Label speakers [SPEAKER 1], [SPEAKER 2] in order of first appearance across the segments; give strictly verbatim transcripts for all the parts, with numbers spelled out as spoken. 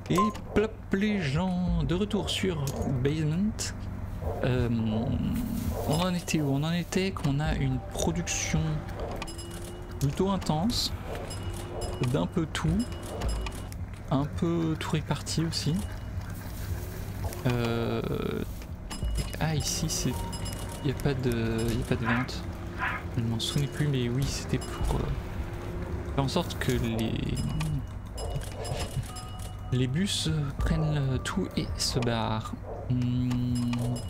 [SPEAKER 1] Et plop les gens, de retour sur Basement. Euh, on en était où? On en était qu'on a une production plutôt intense, d'un peu tout, un peu tout réparti aussi. Euh, ah ici c'est, il n'y a pas de, il y a pas de vente. Je ne m'en souviens plus, mais oui c'était pour euh, faire en sorte que les les bus prennent tout et se barrent. Hmm.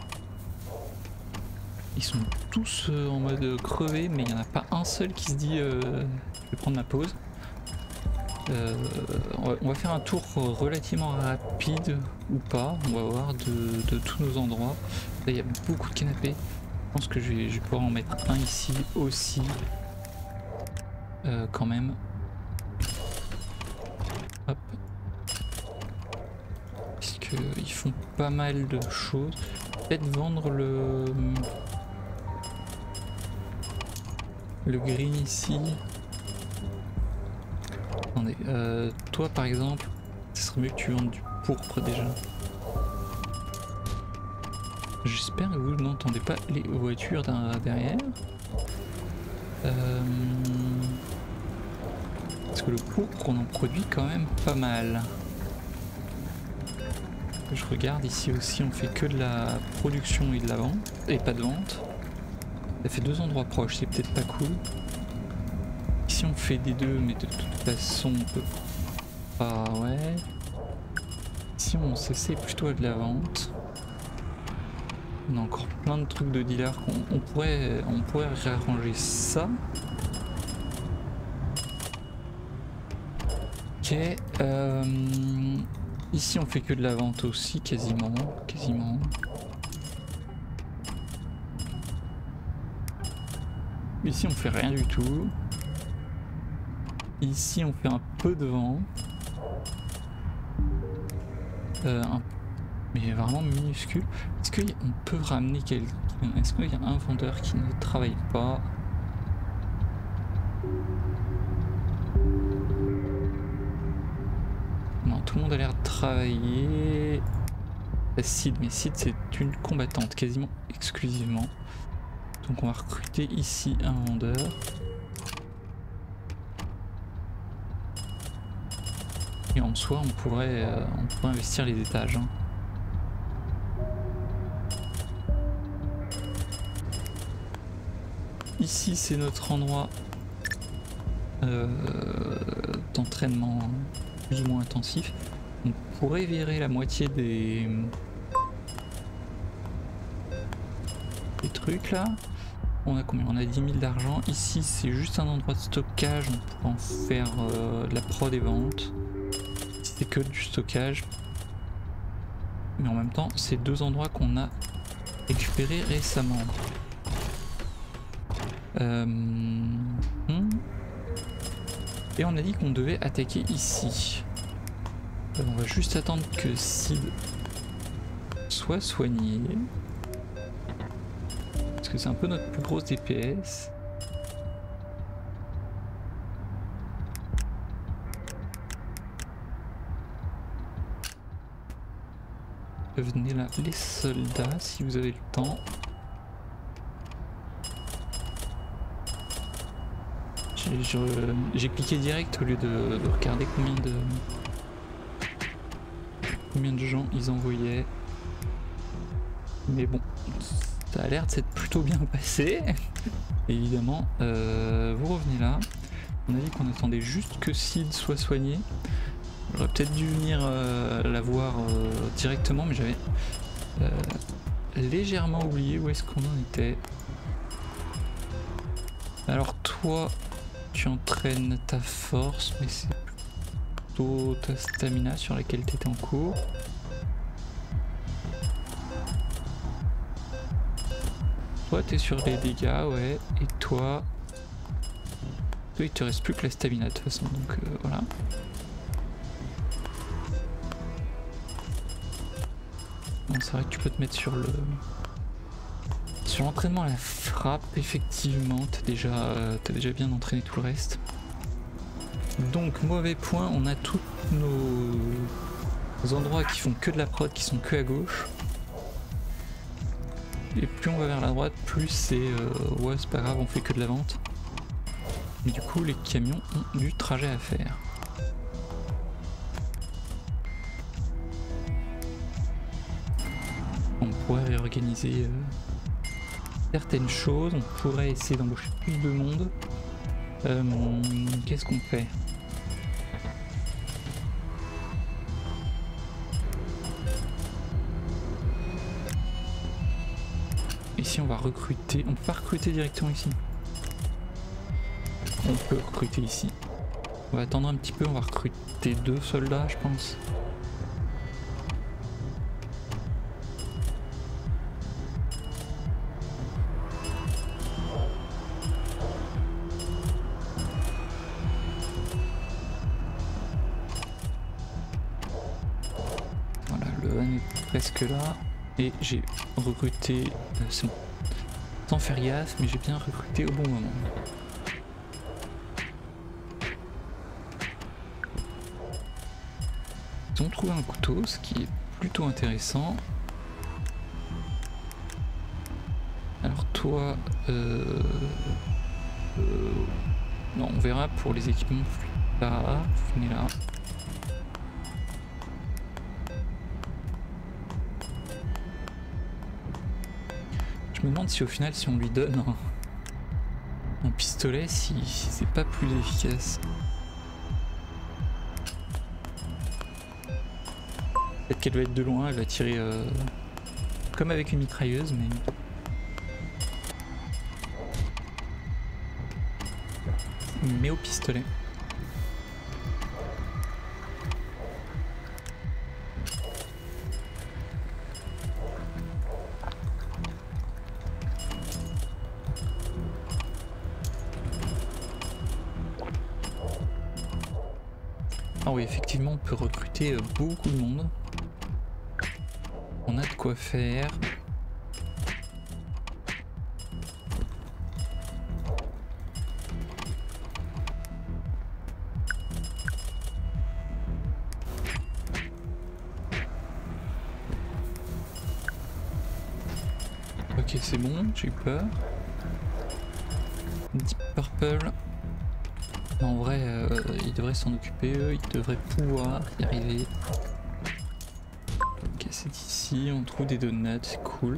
[SPEAKER 1] Ils sont tous en mode crevé, mais il n'y en a pas un seul qui se dit euh, je vais prendre ma pause. Euh, on, va, on va faire un tour relativement rapide ou pas, on va voir de, de tous nos endroits. Là il y a beaucoup de canapés. Je pense que je vais, je vais pouvoir en mettre un ici aussi. Euh, quand même. Hop. Parce qu'ils font pas mal de choses. Peut-être vendre le... le green ici. Attendez, euh, toi par exemple, ce serait mieux que tu vendes du pourpre déjà. J'espère que vous n'entendez pas les voitures derrière. Euh... Parce que le pourpre on en produit quand même pas mal. Je regarde ici aussi, on fait que de la production et de la vente, et pas de vente. Ça fait deux endroits proches, c'est peut-être pas cool. Ici on fait des deux, mais de toute façon on peut pas, ouais. Ici on s'essaie plutôt à de la vente. On a encore plein de trucs de dealers qu'on on pourrait, on pourrait réarranger ça. Ok. Euh, ici on fait que de la vente aussi, quasiment, quasiment. Ici on fait rien du tout. Ici on fait un peu de vent. Euh, un... Mais vraiment minuscule. Est-ce qu'on peut ramener quelqu'un? Est-ce qu'il y a un vendeur qui ne travaille pas? Non, tout le monde a l'air de travailler. Sid, mais Sid c'est une combattante quasiment exclusivement. Donc on va recruter ici un vendeur. Et en soi on pourrait, euh, on pourrait investir les étages. Hein. Ici c'est notre endroit euh, d'entraînement plus ou moins intensif. On pourrait virer la moitié des, des trucs là. On a combien? On a dix mille d'argent. Ici c'est juste un endroit de stockage, on pourrait en faire euh, de la prod et vente. C'est que du stockage. Mais en même temps c'est deux endroits qu'on a récupérés récemment. Euh... Hmm. Et on a dit qu'on devait attaquer ici. Alors on va juste attendre que Sid soit soigné. Parce que c'est un peu notre plus grosse D P S. Venez là les soldats si vous avez le temps. J'ai cliqué direct au lieu de, de regarder combien de combien de gens ils envoyaient. Mais bon, ça a l'air de s'être plutôt bien passé. Évidemment, euh, vous revenez là. On a dit qu'on attendait juste que Sid soit soigné. J'aurais peut-être dû venir euh, la voir euh, directement, mais j'avais euh, légèrement oublié où est-ce qu'on en était. Alors toi, tu entraînes ta force, mais c'est plutôt ta stamina sur laquelle tu étais en cours. Toi, tu es sur les dégâts, ouais. Et toi, toi, il te reste plus que la stamina de toute façon, donc euh, voilà. Bon, c'est vrai que tu peux te mettre sur le sur l'entraînement à la frappe, effectivement, t'as déjà, euh, t'as déjà bien entraîné tout le reste. Donc mauvais point, on a toutes nos aux endroits qui font que de la prod, qui sont que à gauche. Et plus on va vers la droite, plus c'est euh, ouais c'est pas grave, on fait que de la vente. Mais du coup les camions ont du trajet à faire. On pourrait réorganiser euh, certaines choses, on pourrait essayer d'embaucher plus de monde. Euh, Qu'est-ce qu'on fait? Ici on va recruter, on peut pas recruter directement ici. On peut recruter ici. On va attendre un petit peu, on va recruter deux soldats je pense. Voilà, le van est presque là. Et j'ai recruté, euh, sans, sans faire gaffe, mais j'ai bien recruté au bon moment. Ils ont trouvé un couteau, ce qui est plutôt intéressant. Alors toi, euh, euh, non, on verra pour les équipements plus tard. Venez là. Je me demande si au final, si on lui donne un, un pistolet, si, si c'est pas plus efficace. Peut-être qu'elle va être de loin, elle va tirer euh, comme avec une mitrailleuse, mais... mais au pistolet. Ah oui, effectivement, on peut recruter beaucoup de monde. On a de quoi faire. Ok, c'est bon, j'ai eu peur. Deep Purple. En vrai, euh, ils devraient s'en occuper, eux, ils devraient pouvoir y arriver. Ok, c'est ici, on trouve des donuts, c'est cool.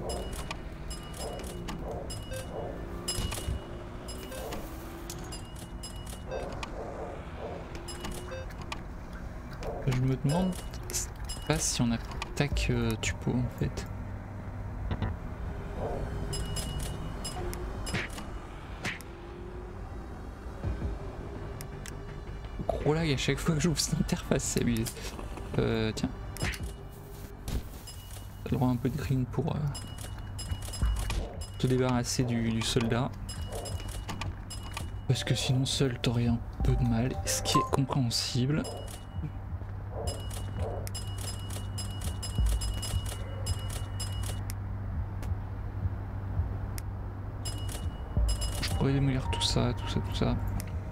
[SPEAKER 1] Je me demande pas si on attaque euh, Tupo en fait. Gros lag à chaque fois que j'ouvre cette interface, c'est abusé. Euh, tiens. T'as le droit à un peu de green pour euh, te débarrasser du, du soldat. Parce que sinon seul t'aurais un peu de mal, ce qui est compréhensible. Je pourrais démolir tout ça, tout ça, tout ça.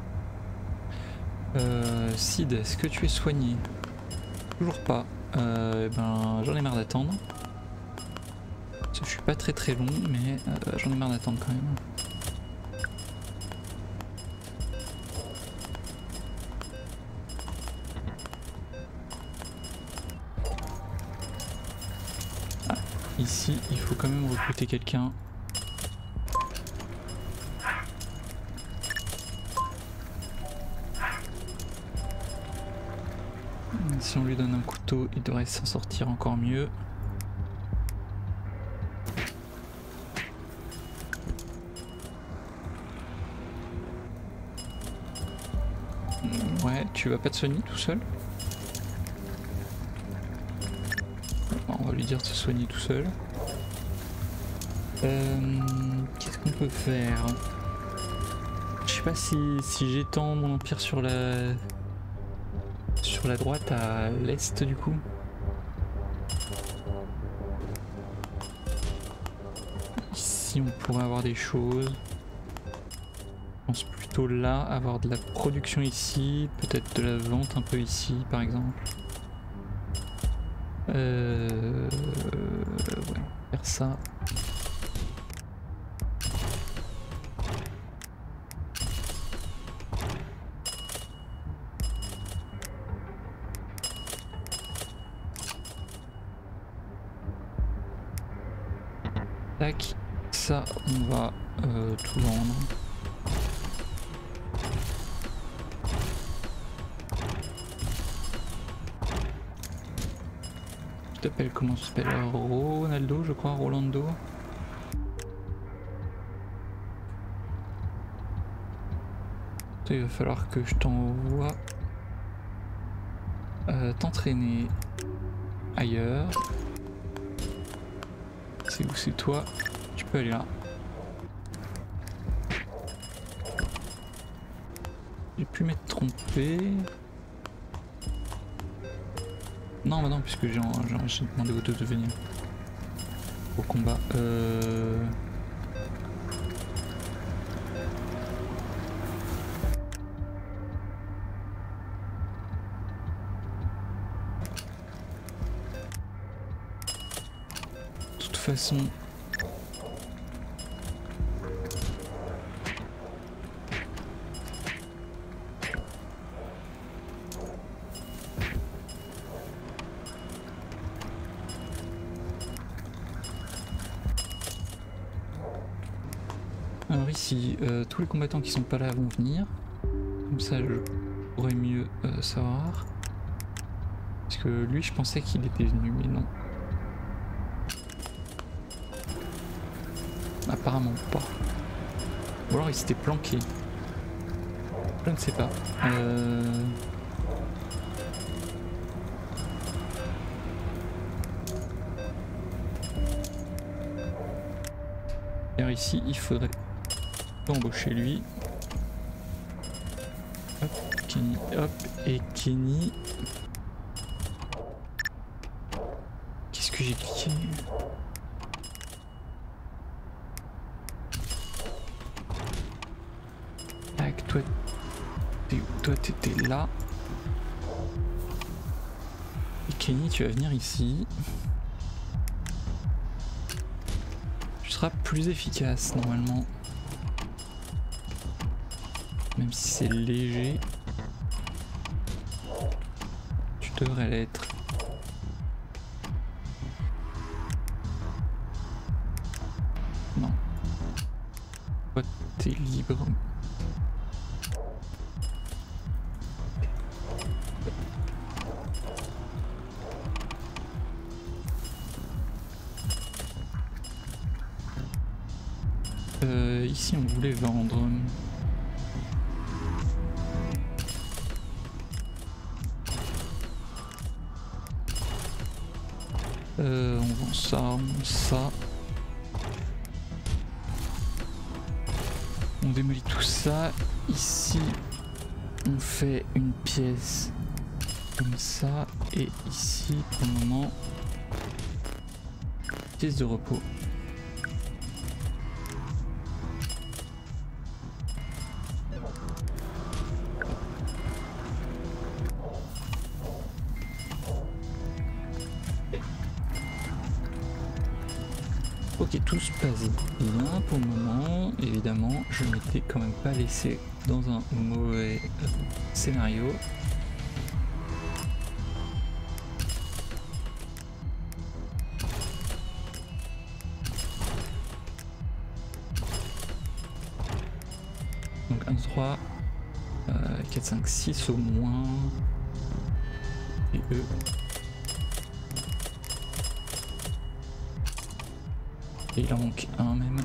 [SPEAKER 1] Euh, Sid, est-ce que tu es soigné? Toujours pas. Euh, ben, j'en ai marre d'attendre. Je suis pas très très long, mais euh, j'en ai marre d'attendre quand même. Ah, ici, il faut quand même recruter quelqu'un. Si on lui donne un couteau, il devrait s'en sortir encore mieux. Ouais, tu vas pas te soigner tout seul? Bon, on va lui dire de se soigner tout seul. Euh, Qu'est-ce qu'on peut faire? Je sais pas si, si j'étends mon empire sur la... sur la droite à l'est du coup. Ici on pourrait avoir des choses. Je pense plutôt là, avoir de la production ici, peut-être de la vente un peu ici par exemple. Euh... Ouais, faire ça. Tac, ça on va euh, tout vendre. Tu t'appelles comment tu t'appelles? Ronaldo je crois, Rolando. Il va falloir que je t'envoie euh, t'entraîner ailleurs. C'est où? C'est toi? Tu peux aller là. J'ai pu m'être trompé. Non, bah non, puisque j'ai demandé aux deux de venir au combat. Euh... De toute façon... Alors ici, euh, tous les combattants qui sont pas là vont venir. Comme ça, je pourrais mieux euh, savoir. Parce que lui, je pensais qu'il était venu, mais non. Apparemment pas. Ou alors il s'était planqué. Je ne sais pas. Euh... Alors ici, il faudrait embaucher lui. Hop, Kenny, hop, et Kenny. Qu'est-ce que j'ai cliqué? Tac, toi, t'es où? Toi, t'étais là. Et Kenny, tu vas venir ici. Tu seras plus efficace normalement. Même si c'est léger, tu devrais l'être. Non. Toi, t'es libre. Euh, ici, on voulait vendre. Euh, on vend ça, on vend ça. On démolit tout ça. Ici, on fait une pièce comme ça. Et ici, pour le moment, pièce de repos. Ok, tout se passe bien pour le moment. Évidemment, je m'étais quand même pas laissé dans un mauvais euh, scénario. Donc un, trois, euh, quatre, cinq, six au moins. Et eux. Et il en manque un même.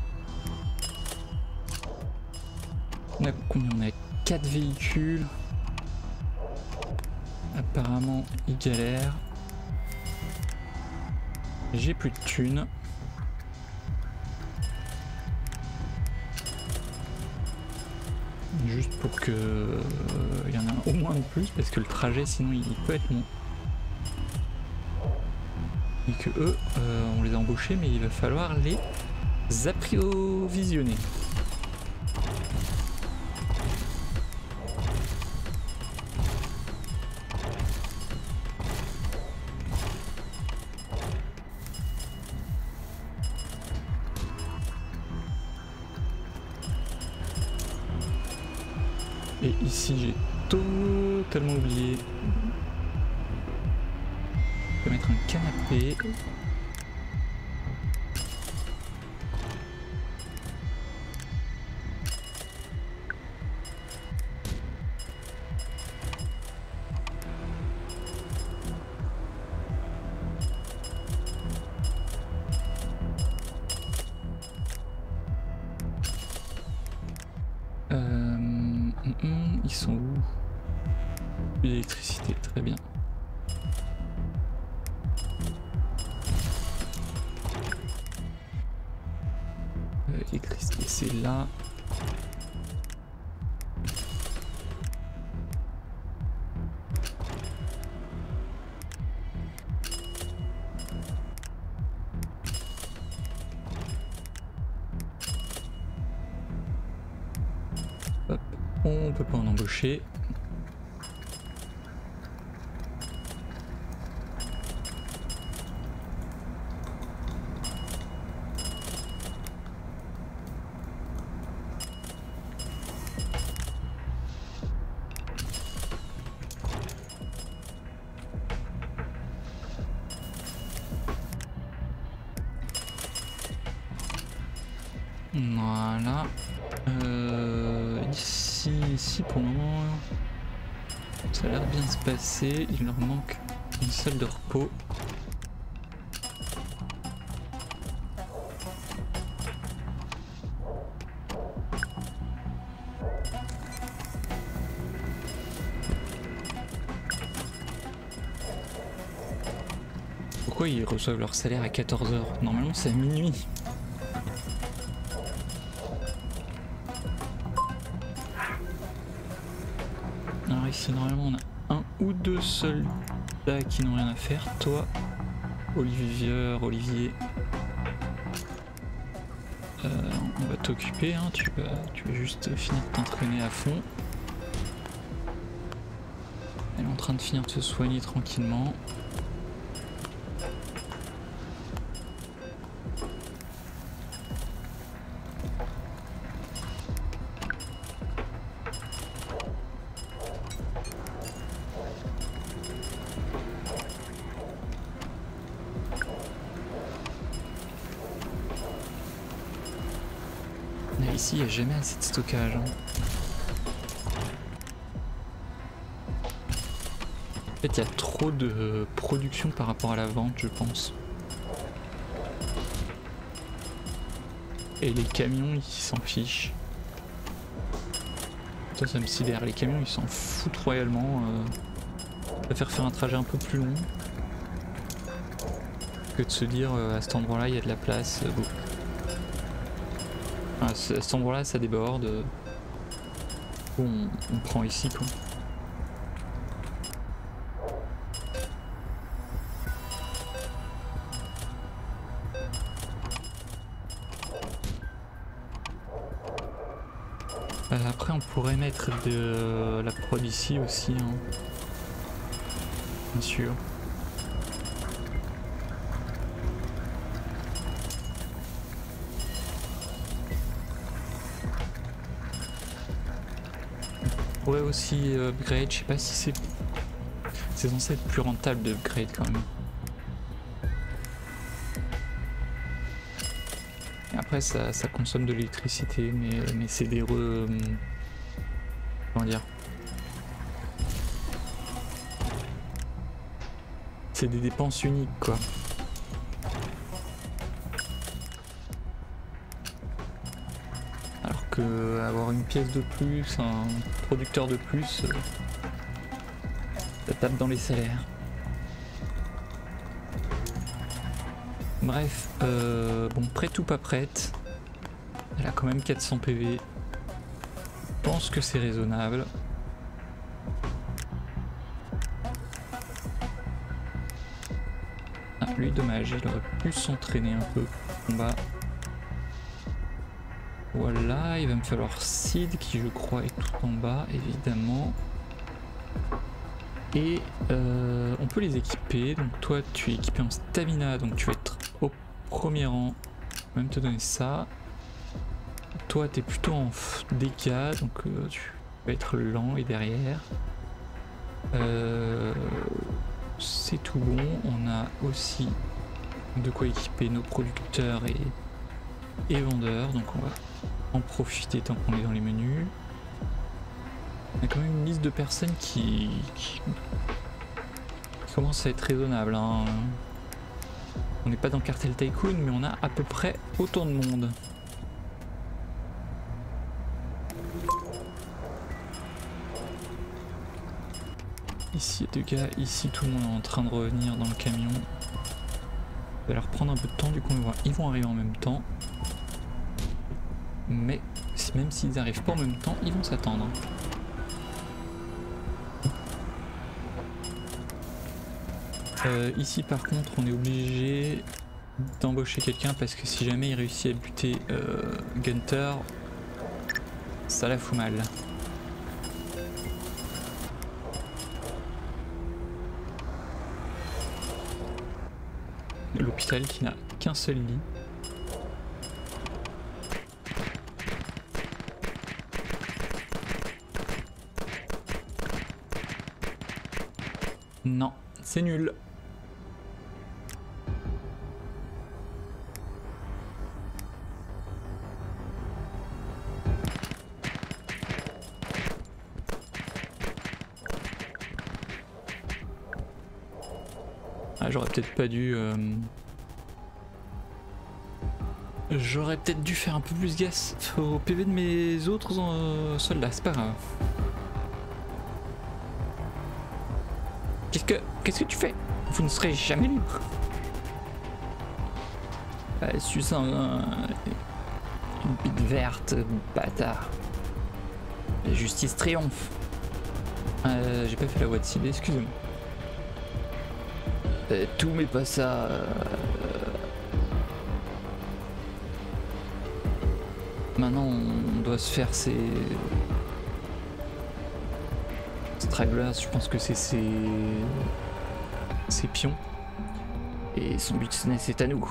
[SPEAKER 1] On a combien? On a quatre véhicules. Apparemment, ils galèrent. J'ai plus de thunes. Juste pour que euh, il y en a un au moins de plus, parce que le trajet sinon il peut être long. Et que eux, euh, on les a embauchés, mais il va falloir les approvisionner. Ici j'ai totalement oublié. Je vais mettre un canapé. Ils sont où? L'électricité, très bien. L'électricité, c'est là. Hop, on peut pas en embaucher. Voilà. Euh, ici, ici pour le moment, ça a l'air bien se passer. Il leur manque une salle de repos. Pourquoi ils reçoivent leur salaire à quatorze heures? Normalement c'est à minuit. Alors ici normalement on a un ou deux soldats qui n'ont rien à faire. Toi, Olivier, Olivier, euh, on va t'occuper, hein. tu, vas, tu vas juste finir de t'entraîner à fond. Elle est en train de finir de se soigner tranquillement. Ici, il n'y a jamais assez de stockage. Hein. En fait, il y a trop de production par rapport à la vente, je pense. Et les camions, ils s'en fichent. Ça, ça me sidère. Les camions, ils s'en foutent royalement. Euh... Ça va faire faire un trajet un peu plus long. Que de se dire, euh, à cet endroit-là, il y a de la place. Euh, bon. À cet endroit là ça déborde, on, on prend ici quoi. Euh, après on pourrait mettre de la prod ici aussi, hein. Bien sûr. Ouais aussi euh, upgrade, je sais pas si c'est c'est censé être plus rentable de upgrade quand même. Et après ça, ça consomme de l'électricité, mais, mais c'est des re... Euh, comment dire, c'est des dépenses uniques quoi. Alors que avoir une pièce de plus, un producteur de plus, euh, ça tape dans les salaires. Bref, euh, bon, prête ou pas prête, elle a quand même quatre cents P V. Je pense que c'est raisonnable. Ah, lui, dommage, il aurait pu s'entraîner un peu au combat. Voilà, il va me falloir Sid qui je crois est tout en bas évidemment. Et euh, on peut les équiper, donc toi tu es équipé en stamina, donc tu vas être au premier rang. Je vais même te donner ça. Toi tu es plutôt en dégâts, donc euh, tu va être lent et derrière. Euh, c'est tout bon. On a aussi de quoi équiper nos producteurs et, et vendeurs. Donc on va en profiter tant qu'on est dans les menus. On a quand même une liste de personnes qui, qui, qui commence à être raisonnable. Hein. On n'est pas dans Cartel Tycoon, mais on a à peu près autant de monde. Ici il y a deux gars, ici tout le monde est en train de revenir dans le camion. Ça va leur prendre un peu de temps, du coup ils vont arriver en même temps. Mais même s'ils n'arrivent pas en même temps, ils vont s'attendre. Euh, ici par contre on est obligé d'embaucher quelqu'un parce que si jamais il réussit à buter euh, Gunter, ça la fout mal. L'hôpital qui n'a qu'un seul lit. Non, c'est nul. Ah, j'aurais peut-être pas dû... Euh... J'aurais peut-être dû faire un peu plus gaffe au P V de mes autres euh, soldats, c'est pas grave. Qu'est-ce que... Qu'est-ce que tu fais? Vous ne serez jamais libre. Ah, suis un, un, une bite verte, bâtard. La justice triomphe. Euh, J'ai pas fait la voix de cible, excusez-moi. Euh, tout mais pas ça. Euh... Maintenant on doit se faire ces... Stragglers, je pense que c'est ses... ses pions. Et son but c'est à nous.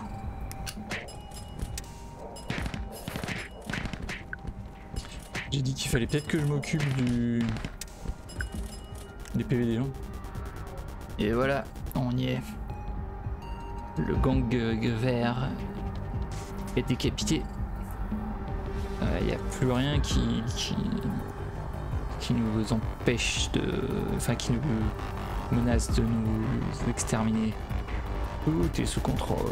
[SPEAKER 1] J'ai dit qu'il fallait peut-être que je m'occupe du... des P V des gens. Et voilà, on y est. Le gang vert est décapité. Il n'y a plus rien qui, qui, qui nous empêche de... Enfin, qui nous menace de nous exterminer. Tout est sous contrôle.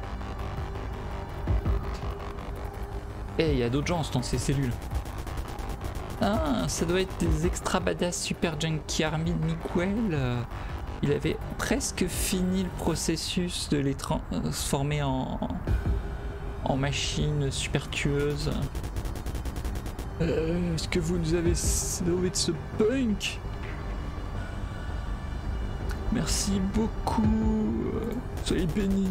[SPEAKER 1] Et il y a d'autres gens dans ces cellules. Ah, ça doit être des extra badass super junkie army de Miguel. Il avait presque fini le processus de les transformer en, en machines super tueuses. Euh, Est-ce que vous nous avez sauvé de ce punk? Merci beaucoup. Soyez bénis.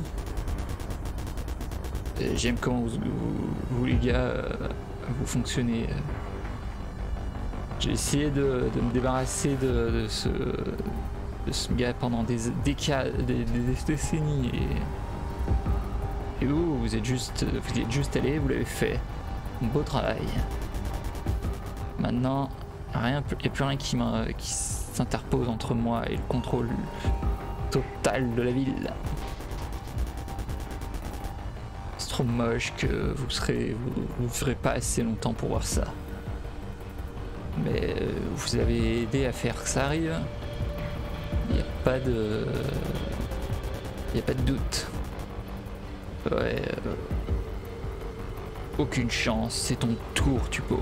[SPEAKER 1] J'aime comment vous, vous, vous les gars, vous fonctionnez. J'ai essayé de, de me débarrasser de, de, ce, de ce gars pendant des, des, des, des décennies et, et vous, vous êtes juste, vous êtes juste allé, vous l'avez fait. Beau travail. Maintenant, rien, il n'y a plus rien qui, qui s'interpose entre moi et le contrôle total de la ville. C'est trop moche que vous serez, vous, vous ferez pas assez longtemps pour voir ça. Mais vous avez aidé à faire que ça arrive. Il n'y a pas de... Il n'y a pas de doute. Ouais... Euh... Aucune chance, c'est ton tour, Tupo.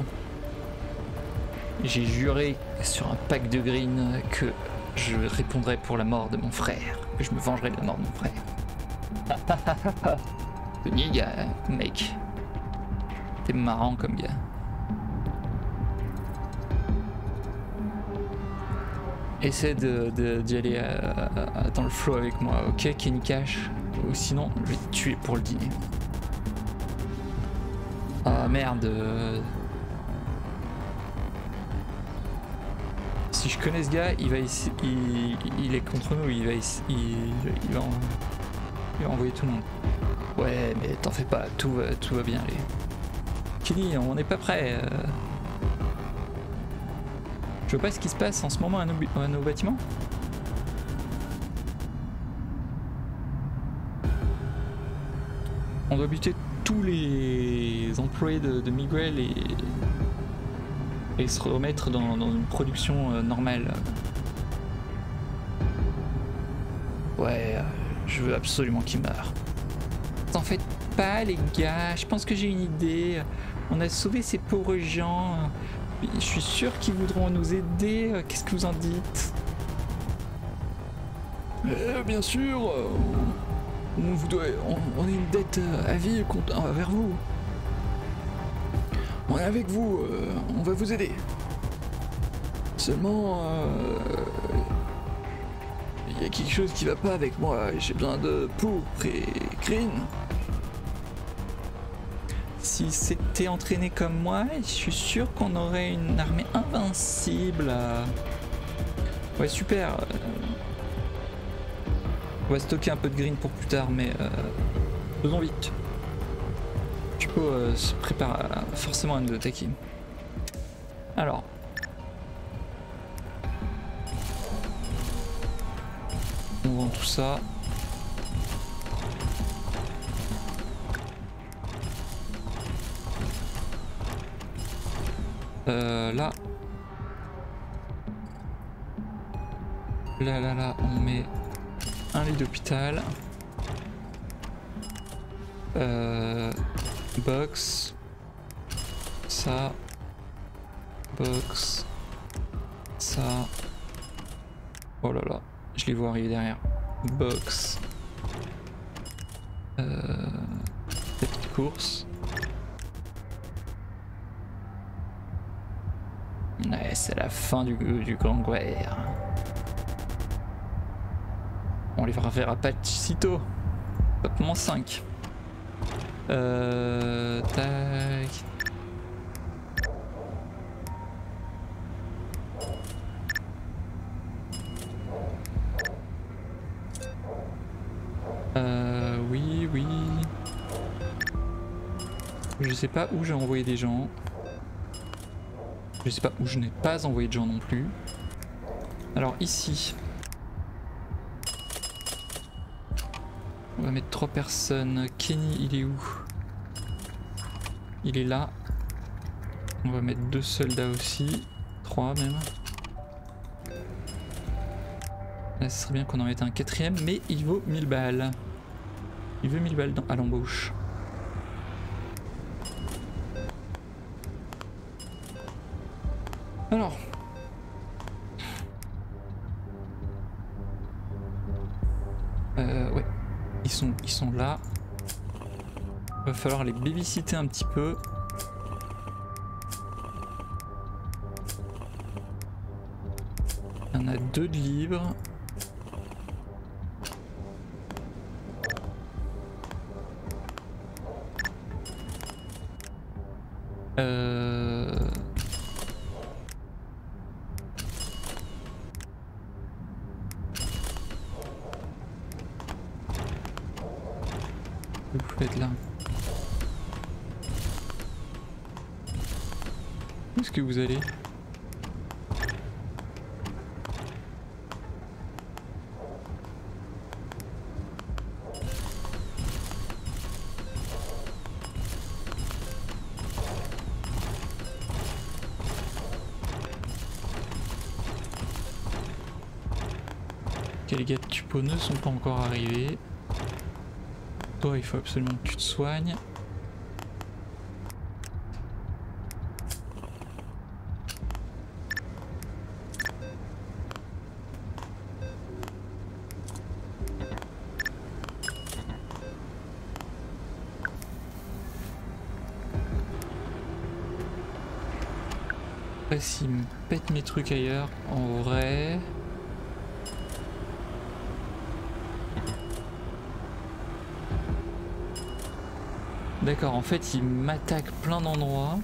[SPEAKER 1] J'ai juré sur un pack de green que je répondrais pour la mort de mon frère. Que je me vengerai de la mort de mon frère. Tony, gars, mec. T'es marrant comme gars. Essaie de, de, d'y aller à, à, dans le flow avec moi, ok Kenny Cash? Ou sinon, je vais te tuer pour le dîner. Ah merde. Si je connais ce gars, il va ici, il, il est contre nous, il va ici, il, il, va en, il va envoyer tout le monde. Ouais, mais t'en fais pas, tout va, tout va bien aller. Kenny, on n'est pas prêt. Je vois pas ce qui se passe en ce moment à nos, à nos bâtiments. On doit buter tous les employés de, de Miguel et, et se remettre dans, dans une production euh, normale. Ouais, euh, je veux absolument qu'il meure. T'en faites pas les gars, je pense que j'ai une idée. On a sauvé ces pauvres gens. Je suis sûr qu'ils voudront nous aider. Qu'est-ce que vous en dites? euh, Bien sûr, on, vous doit, on, on a une dette à vie envers vous. On est avec vous, euh, on va vous aider. Seulement, il euh, y a quelque chose qui va pas avec moi. J'ai besoin de pourpre et green. Si c'était entraîné comme moi, je suis sûr qu'on aurait une armée invincible. Ouais, super. On va stocker un peu de green pour plus tard, mais euh, faisons vite. Tu peux euh, se préparer forcément à nous attaquer. Alors. On vend tout ça. Euh, là. Là, là, là, on met un lit d'hôpital. Euh, box. Ça. Box. Ça. Oh là là, je les vois arriver derrière. Box. Euh, tapis de course. Ouais, c'est la fin du, du Grand Guerre. On les reverra pas sitôt. Top moins cinq. Euh, tac. Euh, oui, oui. Je sais pas où j'ai envoyé des gens. Je sais pas où je n'ai pas envoyé de gens non plus. Alors ici, on va mettre trois personnes. Kenny, il est où? Il est là. On va mettre deux soldats aussi. Trois même. Là, ce serait bien qu'on en mette un quatrième, mais il vaut mille balles. Il veut mille balles dans, à l'embauche. Alors. Euh, ouais. Ils sont, ils sont là. Il va falloir les babysitter un petit peu. Il y en a deux de libres. Euh... Vous pouvez être là. Où est-ce que vous allez? Ok, les gars de Tupo ne sont pas encore arrivés. Toi, il faut absolument que tu te soignes. Après, s'il me pète mes trucs ailleurs, en vrai... D'accord, en fait, il m'attaque plein d'endroits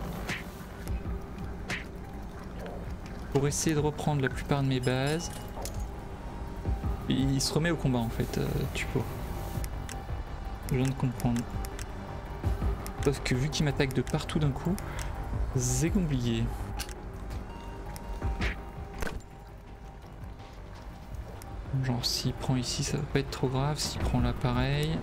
[SPEAKER 1] pour essayer de reprendre la plupart de mes bases. Et il se remet au combat en fait, euh, Tupo. Je viens de comprendre. Sauf que vu qu'il m'attaque de partout d'un coup, c'est compliqué. Genre s'il prend ici ça va pas être trop grave, s'il prend là pareil.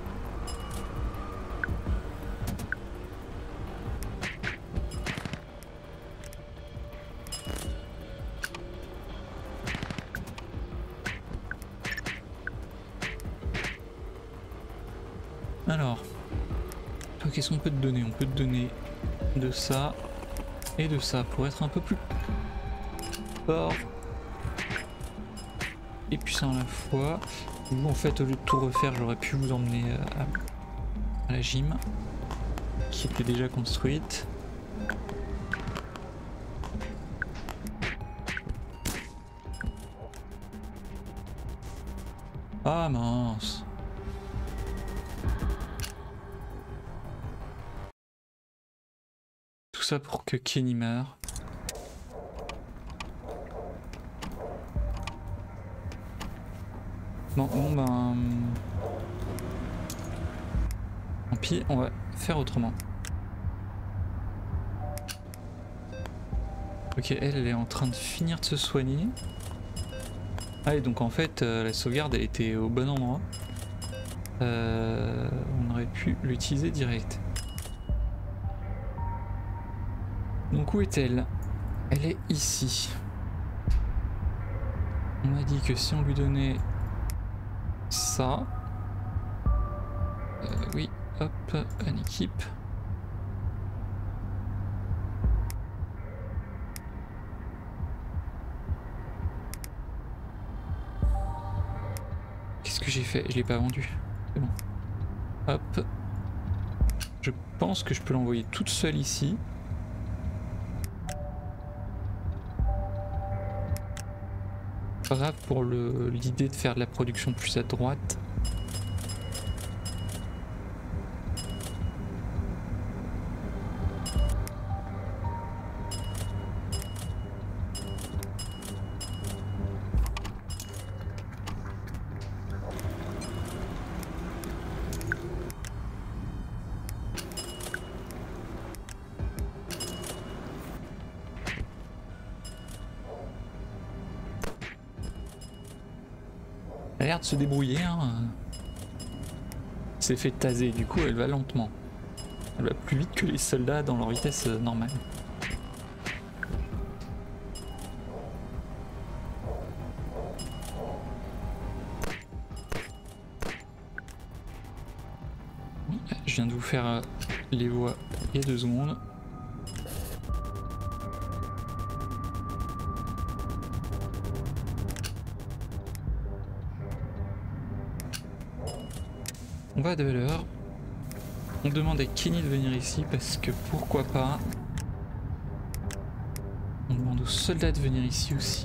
[SPEAKER 1] Alors, qu'est-ce qu'on peut te donner? On peut te donner de ça et de ça pour être un peu plus fort et puissant à la fois. Ou en fait au lieu de tout refaire j'aurais pu vous emmener à, à la gym qui était déjà construite. Ah mince. Tout ça pour que Kenny meure. Bon, bon ben... Tant pis, on va faire autrement. Ok, elle, elle est en train de finir de se soigner. Ah et donc en fait, euh, la sauvegarde elle était au bon endroit. Euh, on aurait pu l'utiliser direct. Donc où est-elle? Elle est ici. On m'a dit que si on lui donnait ça, euh, oui, hop, une équipe. Qu'est-ce que j'ai fait? Je l'ai pas vendu. C'est bon. Hop. Je pense que je peux l'envoyer toute seule ici. Pas grave pour l'idée de faire de la production plus à droite. Elle a l'air de se débrouiller, hein. C'est fait taser, du coup elle va lentement. Elle va plus vite que les soldats dans leur vitesse normale. Je viens de vous faire les voix il y a deux secondes. On va de valeur. On demande à Kenny de venir ici parce que pourquoi pas. On demande aux soldats de venir ici aussi.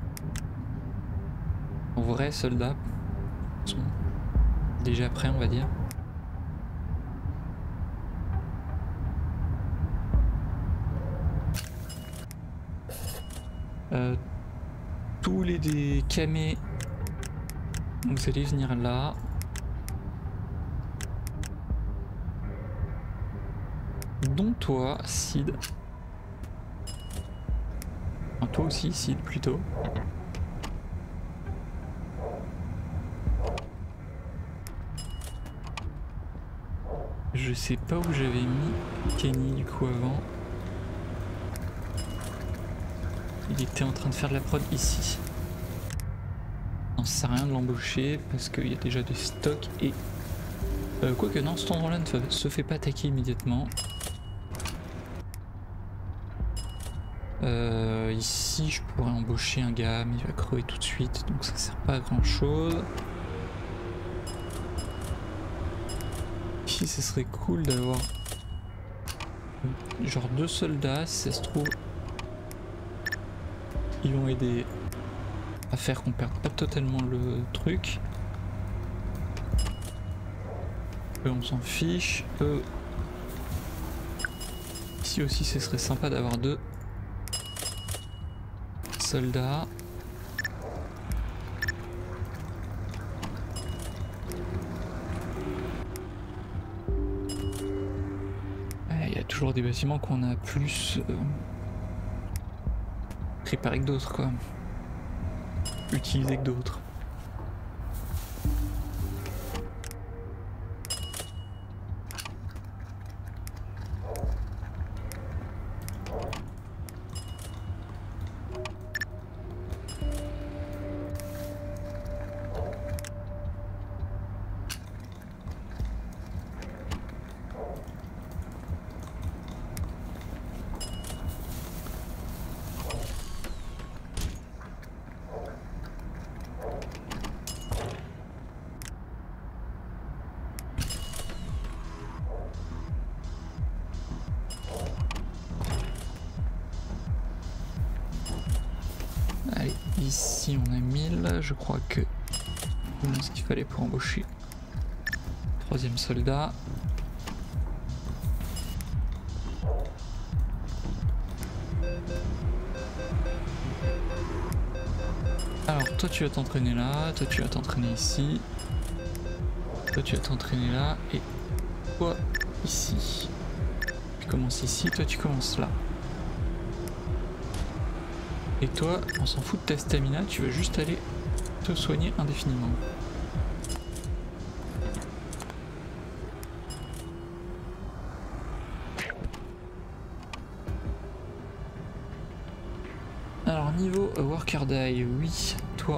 [SPEAKER 1] Aux vrais soldats. Ils sont déjà prêts on va dire. Euh, tous les des camés. Vous allez venir là. Dont toi, Sid. Enfin, toi aussi, Sid, plutôt. Je sais pas où j'avais mis Kenny du coup avant. Il était en train de faire de la prod ici. Non, ça sert à rien de l'embaucher parce qu'il y a déjà des stocks et... Euh, Quoique non, cet endroit-là ne se fait pas attaquer immédiatement. Euh, ici je pourrais embaucher un gars mais il va crever tout de suite donc ça sert pas à grand chose. Ici ce serait cool d'avoir genre deux soldats si ça se trouve. Ils vont aider à faire qu'on perde pas totalement le truc. Eux on s'en fiche. Eux... Ici aussi ce serait sympa d'avoir deux soldats. Il y a toujours des bâtiments qu'on a plus euh, préparés que d'autres quoi. Utilisés que d'autres. Ici on a mille, je crois que c'est ce qu'il fallait pour embaucher. Troisième soldat. Alors toi tu vas t'entraîner là, toi tu vas t'entraîner ici, toi tu vas t'entraîner là et toi ici. Tu commences ici, toi tu commences là. Et toi, on s'en fout de ta stamina, tu vas juste aller te soigner indéfiniment. Alors niveau worker die, oui, toi,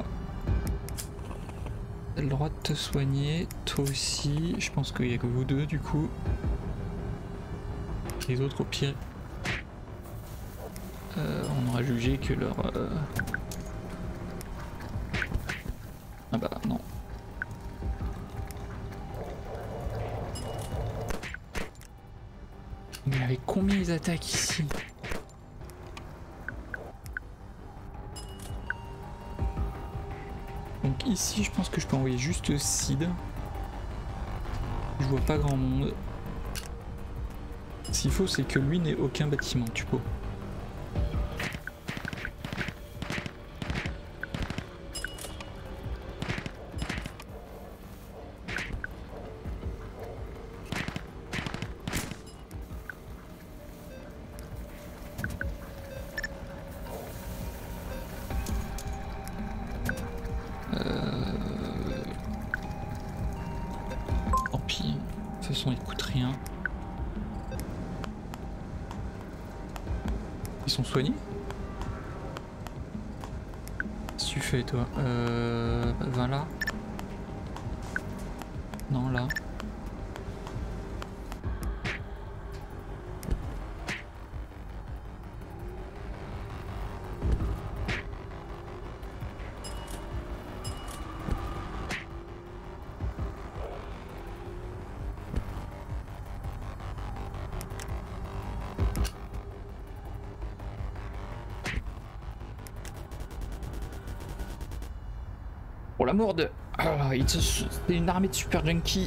[SPEAKER 1] t'as le droit de te soigner, toi aussi, je pense qu'il n'y a que vous deux du coup. Les autres au pire, euh, on aura jugé que leur... Euh... Ah bah non. Mais avec combien ils attaquent ici? Donc ici je pense que je peux envoyer juste Sid. Je vois pas grand monde. S'il faut c'est que lui n'ait aucun bâtiment, tu peux. Soigné. Qu'est-ce que tu fais toi? Euh... vingt là. Non là. Pour l'amour de... Oh, c'est une armée de super junkies.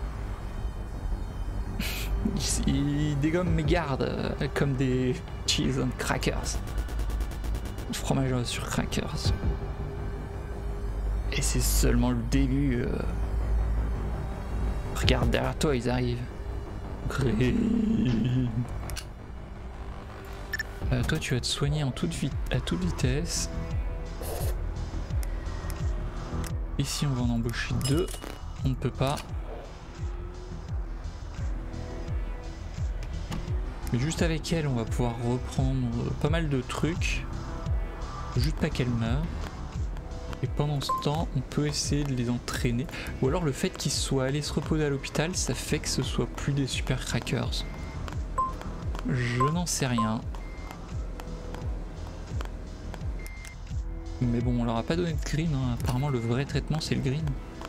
[SPEAKER 1] Ils, ils dégomment mes gardes euh, comme des cheese and crackers. Du fromage sur crackers. Et c'est seulement le début. Euh... Regarde derrière toi, ils arrivent. Euh, toi, tu vas te soigner en toute vite, à toute vitesse. Ici on va en embaucher deux, on ne peut pas. Mais juste avec elle on va pouvoir reprendre pas mal de trucs. Juste pas qu'elle meure. Et pendant ce temps on peut essayer de les entraîner. Ou alors le fait qu'ils soient allés se reposer à l'hôpital ça fait que ce soit plus des super crackers. Je n'en sais rien. Mais bon, on leur a pas donné de green, hein. Apparemment le vrai traitement c'est le green.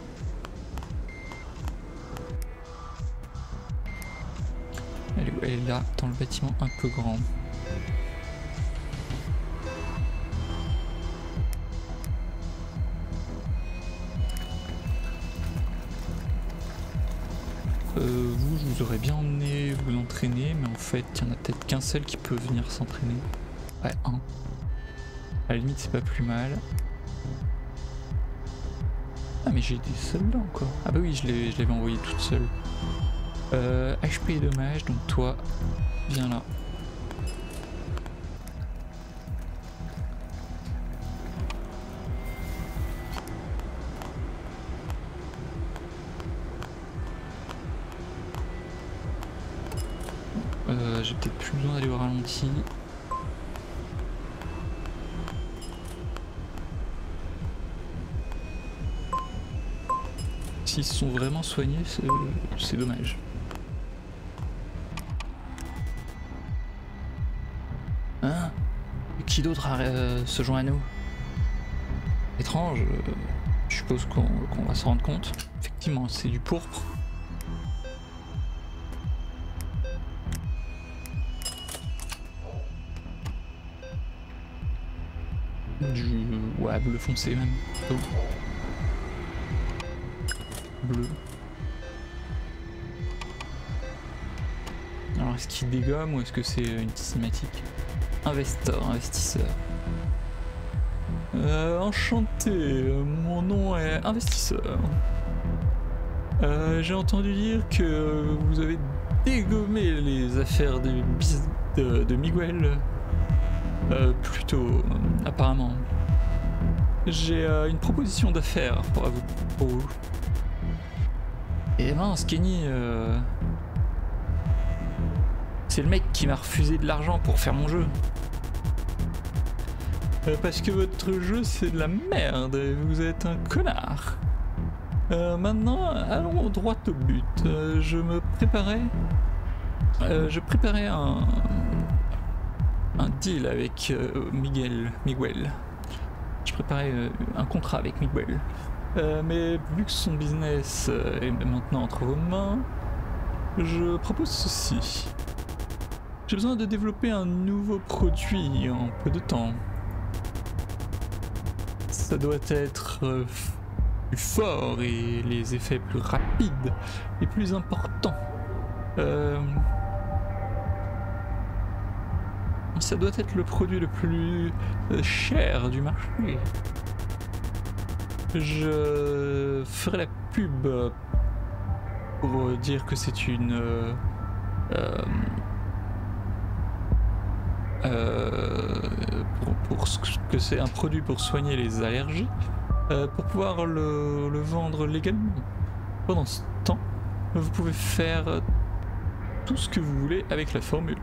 [SPEAKER 1] Elle est, elle est là, dans le bâtiment un peu grand. Euh, vous, je vous aurais bien emmené vous entraîner, mais en fait, il y en a peut-être qu'un seul qui peut venir s'entraîner. Ouais, un. À la limite c'est pas plus mal. Ah mais j'ai des soldats encore. Ah bah oui je l'avais envoyé toute seule. Euh, H P et dommage, donc toi viens là. Euh, j'ai peut-être plus besoin d'aller au ralenti. S'ils se sont vraiment soignés, c'est dommage. Hein? Qui d'autre euh, se joint à nous? Étrange, euh, je suppose qu'on qu'on va s'en rendre compte. Effectivement, c'est du pourpre. Du... Ouais, bleu foncé même. Oh. Bleu. Alors est-ce qu'il dégomme ou est-ce que c'est une cinématique? Investor, investisseur. Euh, enchanté, mon nom est investisseur. Euh, J'ai entendu dire que vous avez dégommé les affaires de, de, de Miguel. Euh, plutôt, euh, apparemment. J'ai euh, une proposition d'affaires pour vous. Pour vous. Et mince, Kenny, euh... c'est le mec qui m'a refusé de l'argent pour faire mon jeu. Euh, parce que votre jeu c'est de la merde et vous êtes un connard. Euh, maintenant, allons droit au but. Euh, je me préparais... Euh, je préparais un... un deal avec euh, Miguel, Miguel. Je préparais euh, un contrat avec Miguel. Euh, mais vu que son business euh, est maintenant entre vos mains, je propose ceci. J'ai besoin de développer un nouveau produit en peu de temps. Ça doit être euh, plus fort et les effets plus rapides et plus importants. Euh... Ça doit être le produit le plus euh, cher du marché. Je ferai la pub pour dire que c'est une... Euh, euh, euh, pour, pour que c'est un produit pour soigner les allergies, euh, pour pouvoir le, le vendre légalement. Pendant ce temps, vous pouvez faire tout ce que vous voulez avec la formule.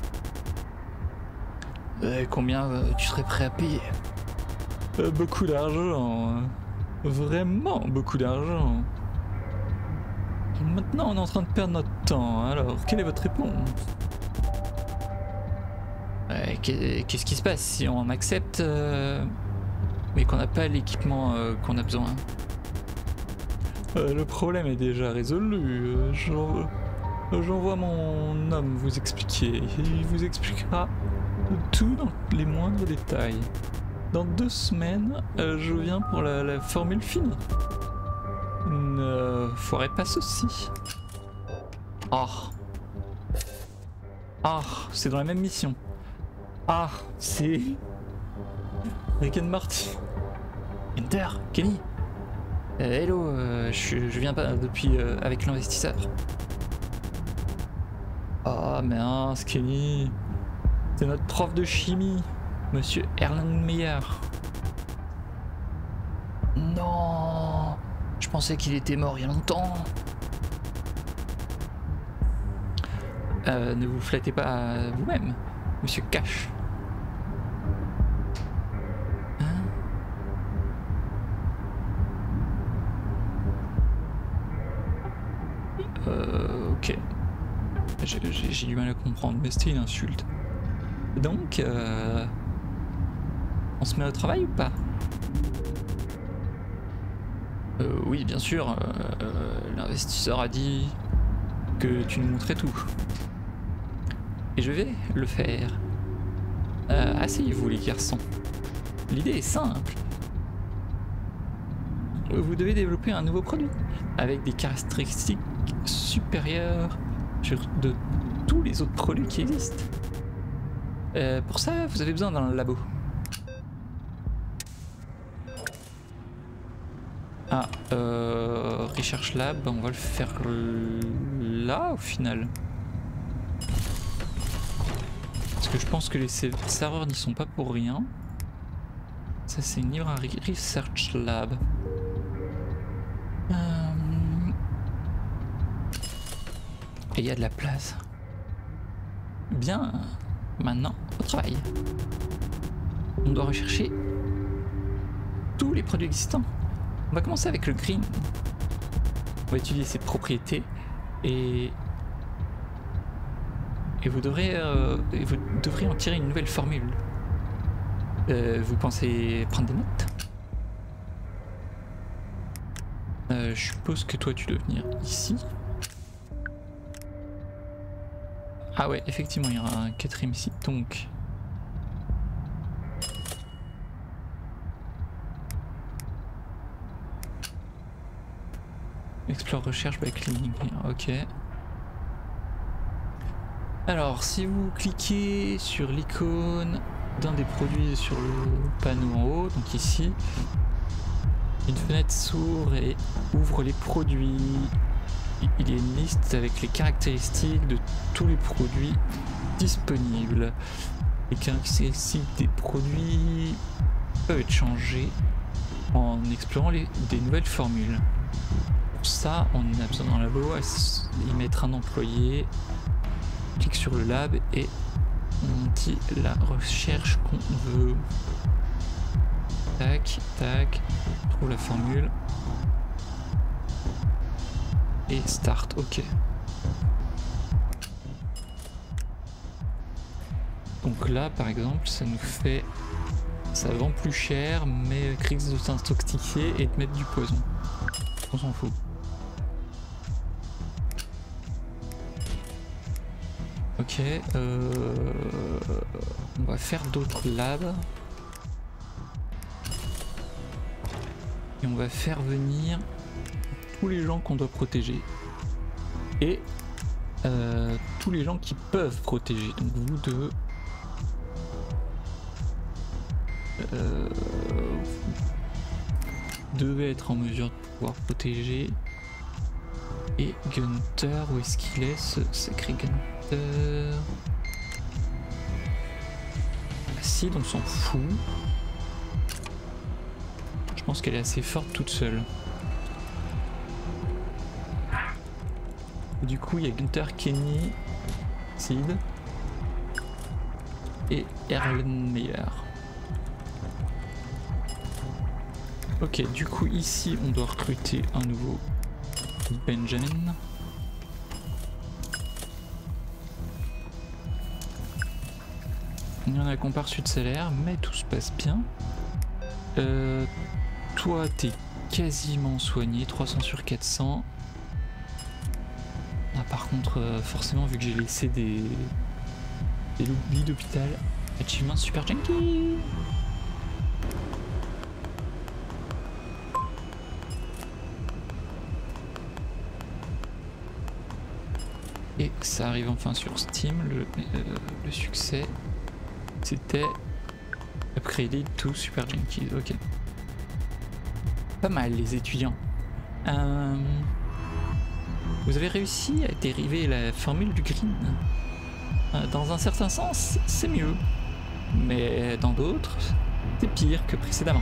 [SPEAKER 1] Euh, combien euh, tu serais prêt à payer? euh, Beaucoup d'argent. Euh, vraiment beaucoup d'argent. Maintenant on est en train de perdre notre temps, alors quelle est votre réponse? euh, Qu'est-ce qui se passe si on accepte euh, mais qu'on n'a pas l'équipement euh, qu'on a besoin? euh, Le problème est déjà résolu. J'envoie mon homme vous expliquer. Il vous expliquera tout dans les moindres détails. Dans deux semaines, euh, je viens pour la, la formule finie. Ne foirez pas ceci. Ah. Ah, c'est dans la même mission. Ah, c'est... Rick and Morty. Enter, Kenny. Euh, hello, euh, je, je viens pas depuis euh, avec l'investisseur. Oh mince, Kenny. C'est notre prof de chimie, Monsieur Erlenmeyer. Non, je pensais qu'il était mort il y a longtemps. Euh, ne vous flattez pas vous-même, Monsieur Cash. Hein? Euh, ok. J'ai du mal à comprendre, mais c'était une insulte. Donc, euh, on se met au travail ou pas? euh, Oui, bien sûr. Euh, L'investisseur a dit que tu nous montrais tout. Et je vais le faire. Euh, Asseyez-vous les garçons. L'idée est simple. Vous devez développer un nouveau produit avec des caractéristiques supérieures sur de tous les autres produits qui existent. Euh, pour ça, vous avez besoin d'un labo. Ah, euh, Research Lab, on va le faire là au final. Parce que je pense que les serveurs n'y sont pas pour rien. Ça c'est une librairie Research Lab. Euh... Et il y a de la place. Bien. Maintenant, au travail. On doit rechercher tous les produits existants. On va commencer avec le green. On va étudier ses propriétés et et vous devrez euh, et vous devrez en tirer une nouvelle formule. Euh, vous pensez prendre des notes? euh, Je suppose que toi tu dois venir ici. Ah ouais, effectivement, il y aura un quatrième site, donc... Explore, recherche, by cleaning. Ok. Alors, si vous cliquez sur l'icône d'un des produits sur le panneau en haut, donc ici, une fenêtre s'ouvre et ouvre les produits. Il y a une liste avec les caractéristiques de tous les produits disponibles. Les caractéristiques des produits peuvent être changées en explorant les, des nouvelles formules. Pour ça, on a besoin dans le labo à y mettre un employé. On clique sur le lab et on dit la recherche qu'on veut. Tac, tac, on trouve la formule. Et start, ok. Donc là, par exemple, ça nous fait... Ça vend plus cher, mais risque de s'intoxiquer et de mettre du poison. On s'en fout. Ok, euh... on va faire d'autres labs. Et on va faire venir tous les gens qu'on doit protéger. Et euh, tous les gens qui peuvent protéger. Donc vous deux. Euh, vous devez être en mesure de pouvoir protéger. Et Gunther, où est-ce qu'il est, ce sacré Gunther? Acide, on s'en fout. Je pense qu'elle est assez forte toute seule. Et du coup, il y a Gunther, Kenny, Sid et Erlenmeyer. Ok, du coup ici on doit recruter un nouveau Benjamin. Il y en a qu'on part sur de salaire, mais tout se passe bien. Euh, toi t'es quasiment soigné, trois cents sur quatre cents. Ah, par contre, euh, forcément, vu que j'ai laissé des, des lits d'hôpital, achievement super junkie. Et ça arrive enfin sur Steam, le, euh, le succès, c'était upgraded to super junkies, ok. Pas mal les étudiants. Euh... Vous avez réussi à dériver la formule du green. Dans un certain sens, c'est mieux. Mais dans d'autres, c'est pire que précédemment.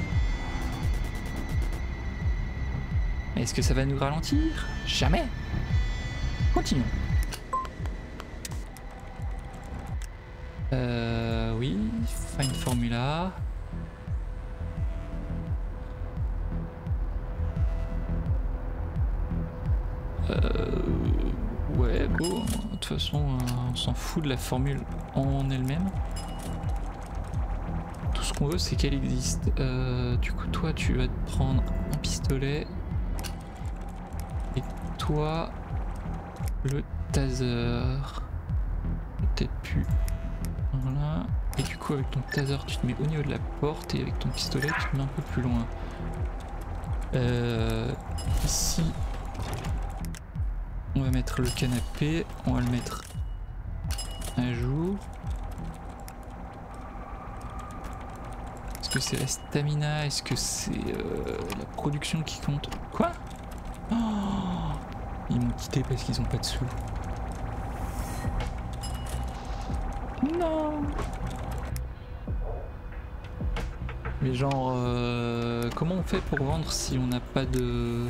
[SPEAKER 1] Est-ce que ça va nous ralentir? Jamais. Continuons. Euh, oui, find formula. Euh, ouais, go. De toute façon, euh, on s'en fout de la formule en elle-même. Tout ce qu'on veut, c'est qu'elle existe. Euh, du coup, toi, tu vas te prendre un pistolet. Et toi, le taser. Peut-être plus. Voilà. Et du coup, avec ton taser, tu te mets au niveau de la porte. Et avec ton pistolet, tu te mets un peu plus loin. Euh, ici. On va mettre le canapé, on va le mettre à jour. Est-ce que c'est la stamina? Est-ce que c'est euh, la production qui compte? Quoi? Oh, ils m'ont quitté parce qu'ils ont pas de sous. Non. Mais genre, euh, comment on fait pour vendre si on n'a pas de...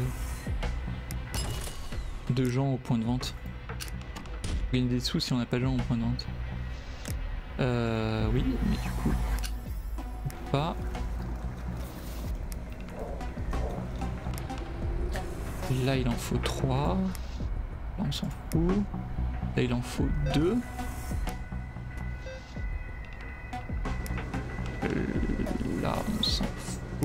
[SPEAKER 1] de gens au point de vente? Gagner des sous si on n'a pas de gens au point de vente. Euh, oui, mais du coup, pas. Là, il en faut trois. Là, on s'en fout. Là, il en faut deux. Là, on s'en fout.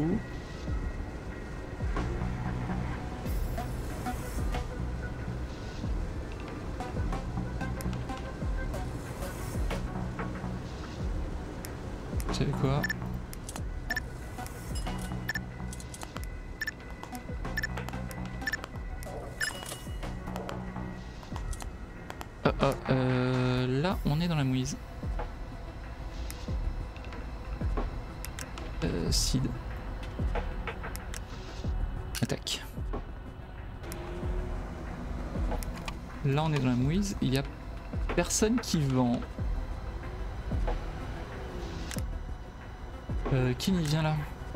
[SPEAKER 1] Vous savez quoi? oh, euh, là on est dans la mouise. Euh, Sid. Attaque. Là on est dans la mouise, il y a personne qui vend. Euh, qui n'y vient là?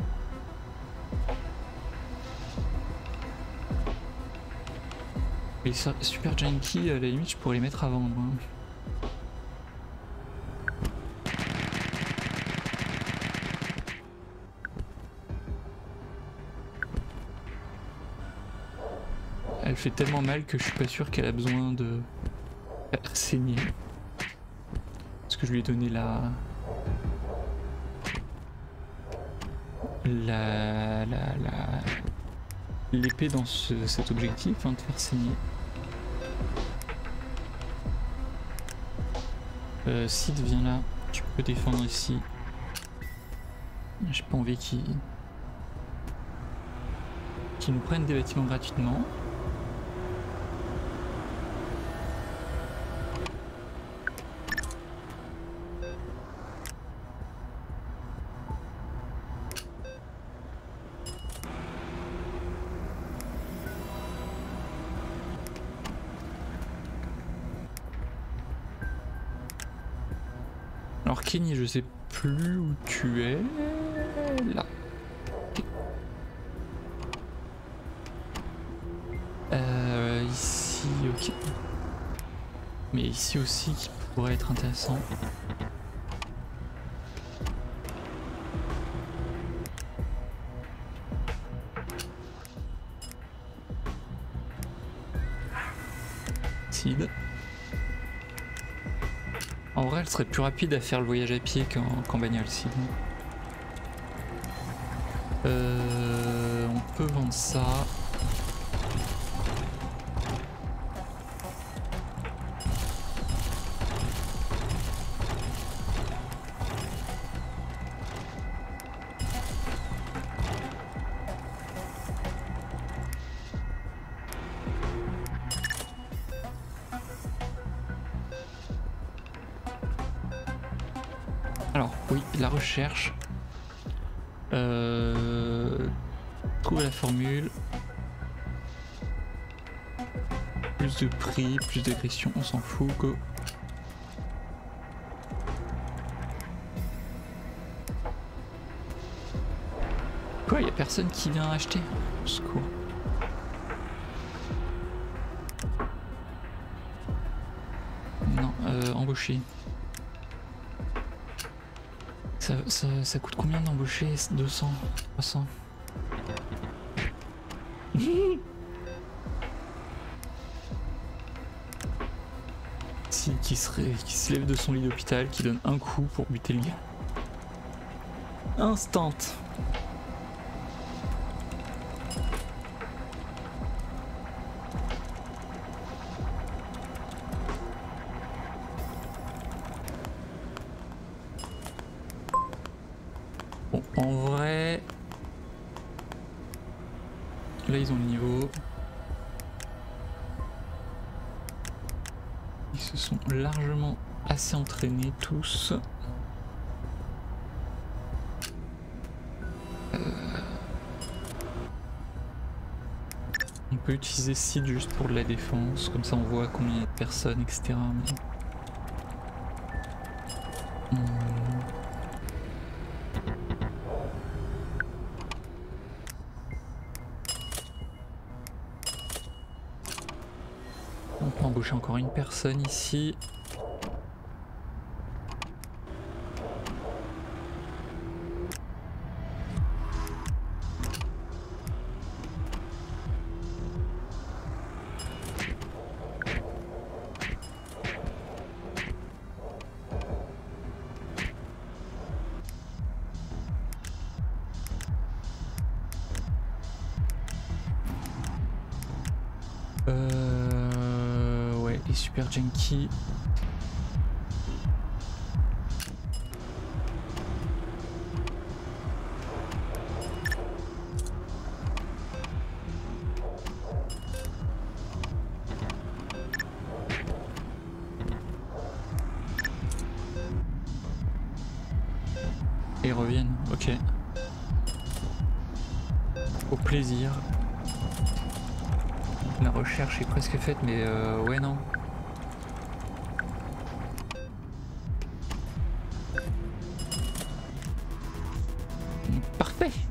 [SPEAKER 1] Les super junkies, à la limite, je pourrais les mettre à vendre. Hein. Elle fait tellement mal que je suis pas sûr qu'elle a besoin de faire saigner. Parce que je lui ai donné la... La... La... la... l'épée dans ce, cet objectif, hein, de faire saigner. Euh, Sid, viens là, tu peux défendre ici. J'ai pas envie qu'ils qu'ils nous prennent des bâtiments gratuitement. Alors Kenny, je sais plus où tu es. Là. Okay. Euh, ici, ok. Mais ici aussi qui pourrait être intéressant. Sid. En vrai, elle serait plus rapide à faire le voyage à pied qu'en qu'en bagnole, sinon. Euh, on peut vendre ça. Alors, oui, la recherche. Euh, trouver la formule. Plus de prix, plus d'agression, on s'en fout, go. Quoi, y a personne qui vient acheter? Au secours. Non, euh, embaucher. Ça, ça, ça coûte combien d'embaucher? Deux cents, trois cents. Si, qui, serait, qui se lève de son lit d'hôpital, qui donne un coup pour buter le gars. Instant. Bon, en vrai... Là, ils ont le niveau. Ils se sont largement assez entraînés tous. Euh... On peut utiliser Sid juste pour de la défense, comme ça on voit combien il y a de personnes, et cetera. Mais... Hmm. On peut embaucher encore une personne ici. Euh... Ouais, les super junkies. ils reviennent, ok. Au plaisir. La recherche est presque faite, mais euh, ouais, non. Parfait.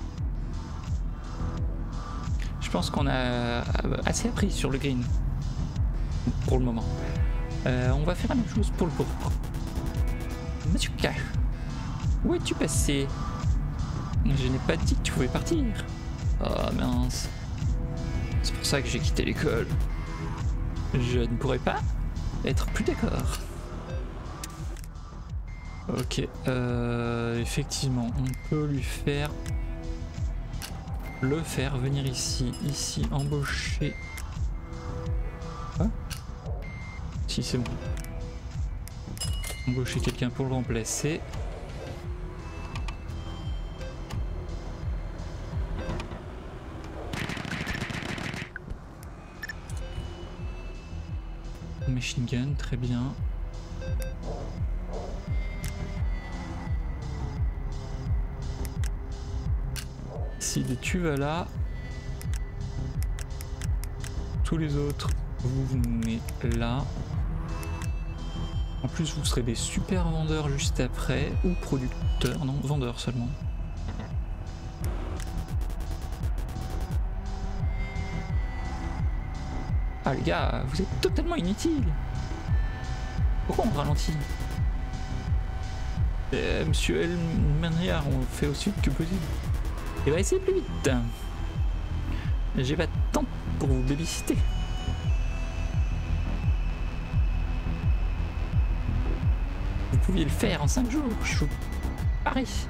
[SPEAKER 1] Je pense qu'on a assez appris sur le green. Pour le moment. Euh, on va faire la même chose pour le pourpre. Monsieur K, où es-tu passé? Je n'ai pas dit que tu pouvais partir. Oh mince. C'est pour ça que j'ai quitté l'école. Je ne pourrais pas être plus d'accord. Ok, euh, effectivement, on peut lui faire le faire venir ici, ici, embaucher. Quoi? Si c'est bon. Embaucher quelqu'un pour le remplacer. Machine gun, très bien. Si tu vas là, tous les autres, vous venez là. En plus, vous serez des super vendeurs juste après, ou producteurs, non, vendeurs seulement. Ah les gars, vous êtes totalement inutiles. Pourquoi on ralentit? euh, Monsieur Elmaniard, on fait aussi vite que possible. Et va essayer plus vite. J'ai pas de temps pour vous babysitter. Vous pouviez le faire en cinq jours, je vous parie.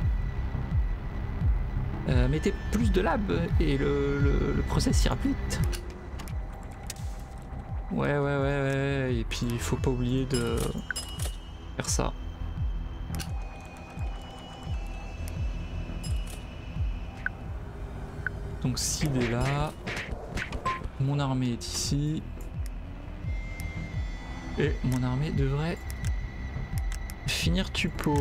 [SPEAKER 1] Euh, mettez plus de lab et le, le, le process ira plus vite. Ouais, ouais, ouais, ouais, et puis il faut pas oublier de faire ça. Donc Sid est là, mon armée est ici, et mon armée devrait finir Tupo.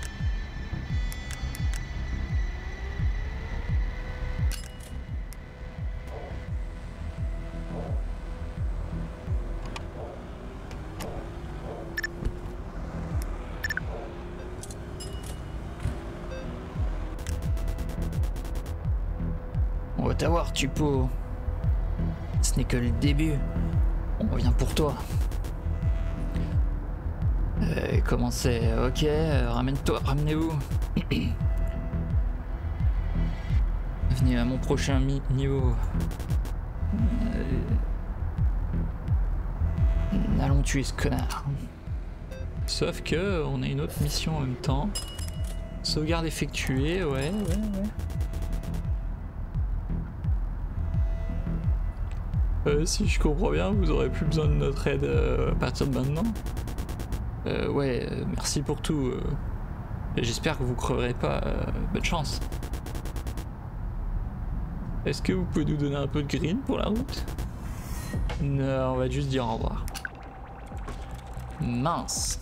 [SPEAKER 1] On va t'avoir, Tupo. Ce n'est que le début. On revient pour toi. Euh, comment c'est? Ok, euh, ramène-toi, ramenez-vous. Venez à mon prochain niveau. Euh... Allons tuer ce connard. Sauf que on a une autre mission en même temps. Sauvegarde effectuée, ouais, ouais, ouais. Euh, si je comprends bien, vous aurez plus besoin de notre aide euh, à partir de maintenant. Euh, ouais, euh, merci pour tout. Euh, J'espère que vous creverez pas. Euh, bonne chance. Est-ce que vous pouvez nous donner un peu de green pour la route? Non, on va juste dire au revoir. Mince.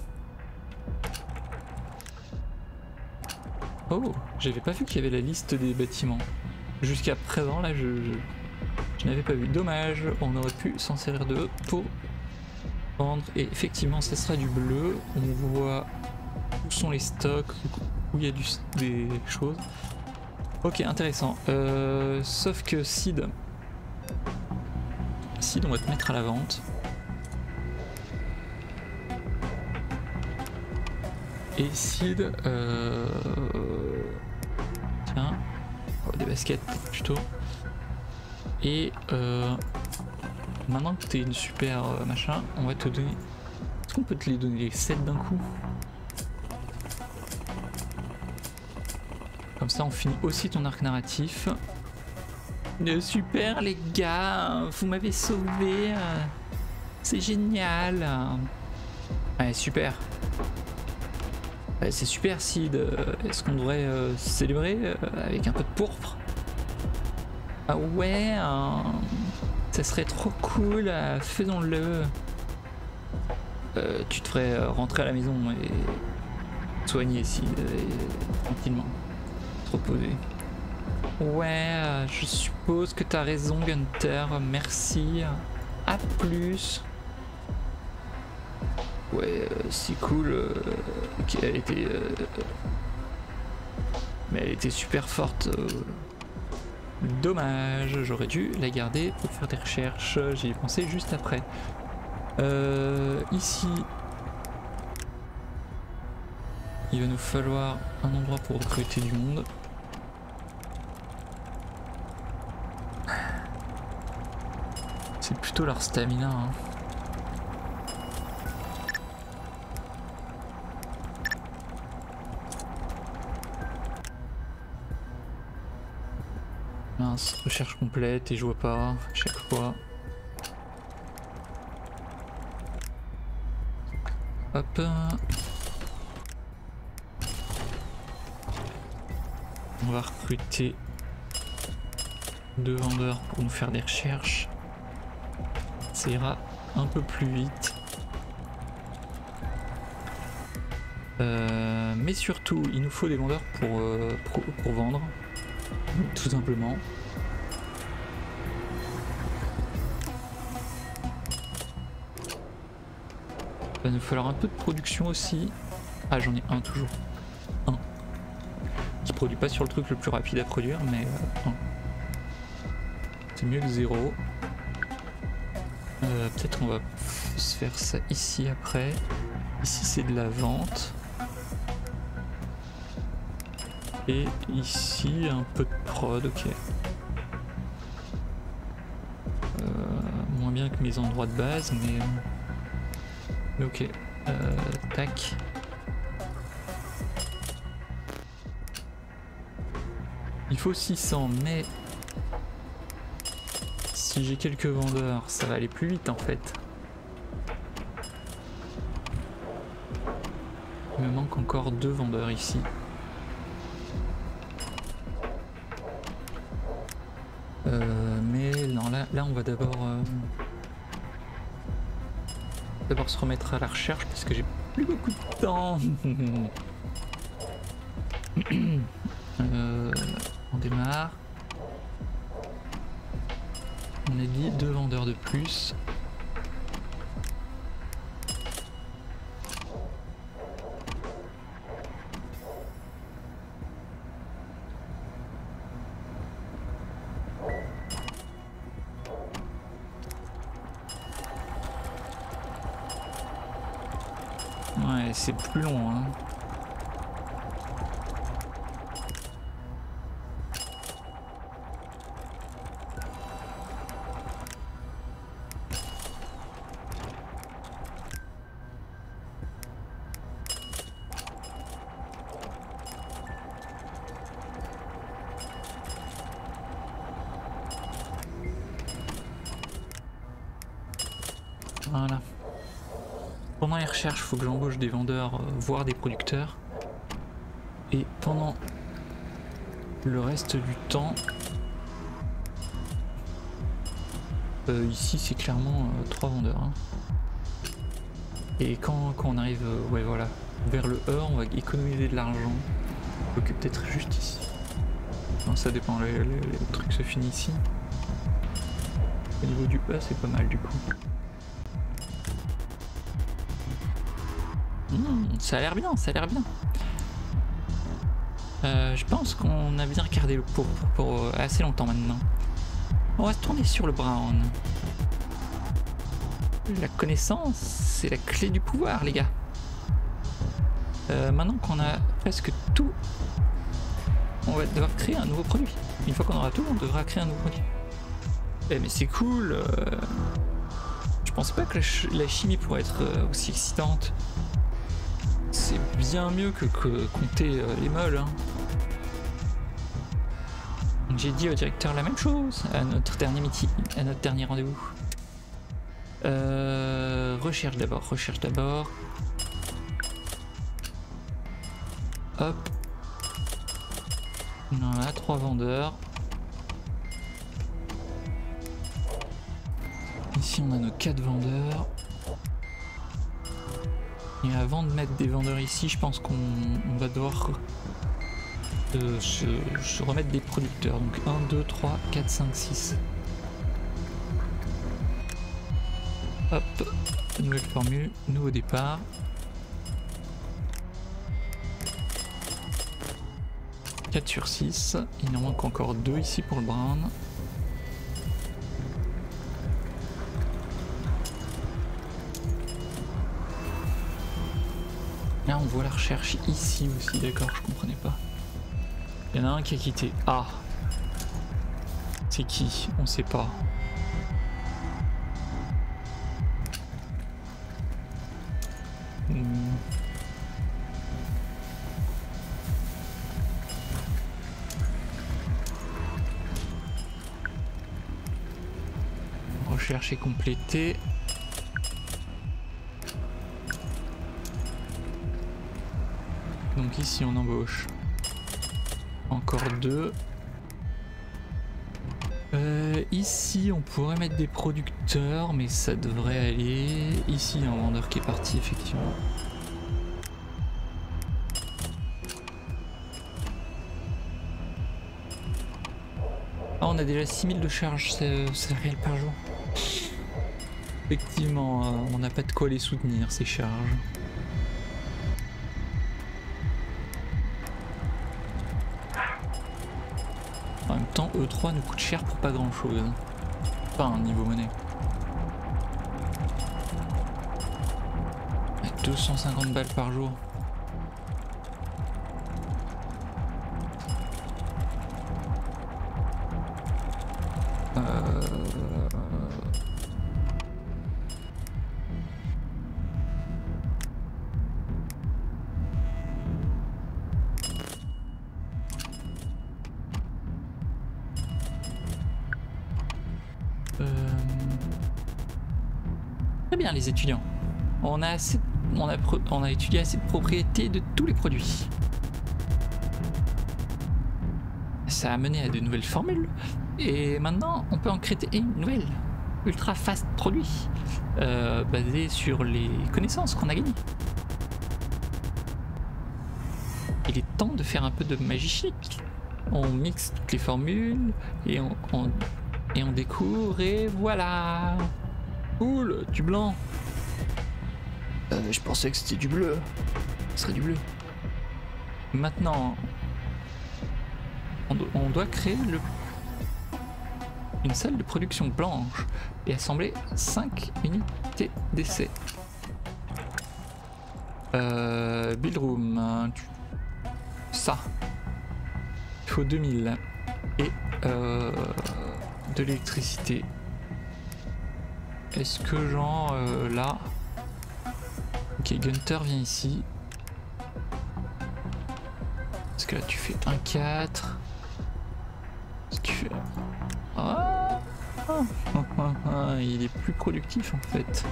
[SPEAKER 1] Oh, j'avais pas vu qu'il y avait la liste des bâtiments. Jusqu'à présent, là, je... je... Je n'avais pas vu. Dommage, on aurait pu s'en servir de eux pour vendre. Et effectivement, ça sera du bleu. On voit où sont les stocks, où il y a du, des choses. Ok, intéressant. Euh, sauf que Sid... Sid, on va te mettre à la vente. Et Sid... Euh... Tiens. Oh, des baskets, plutôt. Et euh, maintenant que tu es une super euh, machin, on va te donner... Est-ce qu'on peut te les donner les sept d'un coup? Comme ça on finit aussi ton arc narratif. Euh, super les gars, vous m'avez sauvé. Euh, C'est génial. Ouais, super. Ouais, c'est super Sid. Euh, Est-ce qu'on devrait euh, célébrer euh, avec un peu de pourpre? Ah ouais, euh, ça serait trop cool, euh, faisons-le. Euh, tu devrais rentrer à la maison et soigner ici, euh, tranquillement. Se reposer. Ouais, euh, je suppose que t'as raison, Gunther. Merci. À plus. Ouais, euh, c'est cool. Euh, qu'elle était. Euh, mais elle était super forte. Euh, dommage, j'aurais dû la garder pour faire des recherches. J'y ai pensé juste après. Euh, ici, il va nous falloir un endroit pour recruter du monde. C'est plutôt leur stamina. Hein. Mince, recherche complète et je vois pas à chaque fois. Hop. On va recruter deux vendeurs pour nous faire des recherches. Ça ira un peu plus vite. Euh, mais surtout, il nous faut des vendeurs pour, euh, pour, pour vendre. Tout simplement. Il va nous falloir un peu de production aussi. Ah, j'en ai un toujours. Un. Qui produit pas sur le truc le plus rapide à produire, mais euh, un. C'est mieux que zéro. Euh, Peut-être on va se faire ça ici après. Ici c'est de la vente. Et ici un peu de prod, ok. Euh, moins bien que mes endroits de base, mais... mais ok. Euh, tac. Il faut six cents, mais... si j'ai quelques vendeurs, ça va aller plus vite en fait. Il me manque encore deux vendeurs ici. Euh, mais non, là, là on va d'abord euh, d'abord se remettre à la recherche parce que j'ai plus beaucoup de temps. euh, on démarre. On a dit deux vendeurs de plus. Ouais, c'est plus long, hein. Voilà. Pendant les recherches, il faut que j'embauche des vendeurs, euh, voire des producteurs. Et pendant le reste du temps, euh, ici c'est clairement euh, trois vendeurs. Hein. Et quand, quand on arrive, euh, ouais voilà, vers le E, on va économiser de l'argent. Ok, peut-être juste ici. Non, ça dépend, le, le, le truc se finit ici. Au niveau du E, c'est pas mal du coup. Mmh, ça a l'air bien, ça a l'air bien. Euh, je pense qu'on a bien regardé le pour, pour, pour euh, assez longtemps maintenant. On va se tourner sur le Brown. La connaissance, c'est la clé du pouvoir, les gars. Euh, maintenant qu'on a presque tout, on va devoir créer un nouveau produit. Une fois qu'on aura tout, on devra créer un nouveau produit. Eh mais c'est cool. Euh... Je pense pas que la, ch la chimie pourrait être euh, aussi excitante. C'est bien mieux que, que compter euh, les molles. Hein. J'ai dit au directeur la même chose à notre dernier meeting, à notre dernier rendez-vous. Euh, recherche d'abord, recherche d'abord. Hop. Voilà, trois vendeurs. Ici on a nos quatre vendeurs. Et avant de mettre des vendeurs ici, je pense qu'on on va devoir euh, se, se remettre des producteurs. Donc un, deux, trois, quatre, cinq, six. Hop, nouvelle formule, nouveau départ. quatre sur six. Il en manque encore deux ici pour le brown. Là on voit la recherche ici aussi, d'accord, je comprenais pas. Il y en a un qui a quitté. Ah, c'est qui? On sait pas. Hmm. Recherche est complétée. Donc ici on embauche encore deux. Euh, ici on pourrait mettre des producteurs mais ça devrait aller. Ici il y a un vendeur qui est parti effectivement. Ah, on a déjà six mille de charge salariale par jour. Effectivement euh, on n'a pas de quoi les soutenir ces charges. En même temps, E trois nous coûte cher pour pas grand chose. Pas un niveau monnaie. deux cent cinquante balles par jour. Euh... Très bien les étudiants. On a, assez, on, a, on a étudié assez de propriétés de tous les produits. Ça a mené à de nouvelles formules. Et maintenant, on peut en créer une nouvelle. Ultra fast produit. Euh, basée sur les connaissances qu'on a gagnées. Il est temps de faire un peu de magie chic. On mixe toutes les formules et on, on, et on découvre et voilà. Cool, du blanc. Euh, je pensais que c'était du bleu. Ce serait du bleu. Maintenant, on, do on doit créer le, une salle de production blanche et assembler cinq unités d'essai. Euh, build room. Ça. Il faut deux mille. Et euh, de l'électricité. Est-ce que genre euh, là... Ok, Gunter vient ici. Parce que là tu fais un quatre. Est-ce que tu fais... Ah, ah, ah, ah, ah, il est plus productif en fait.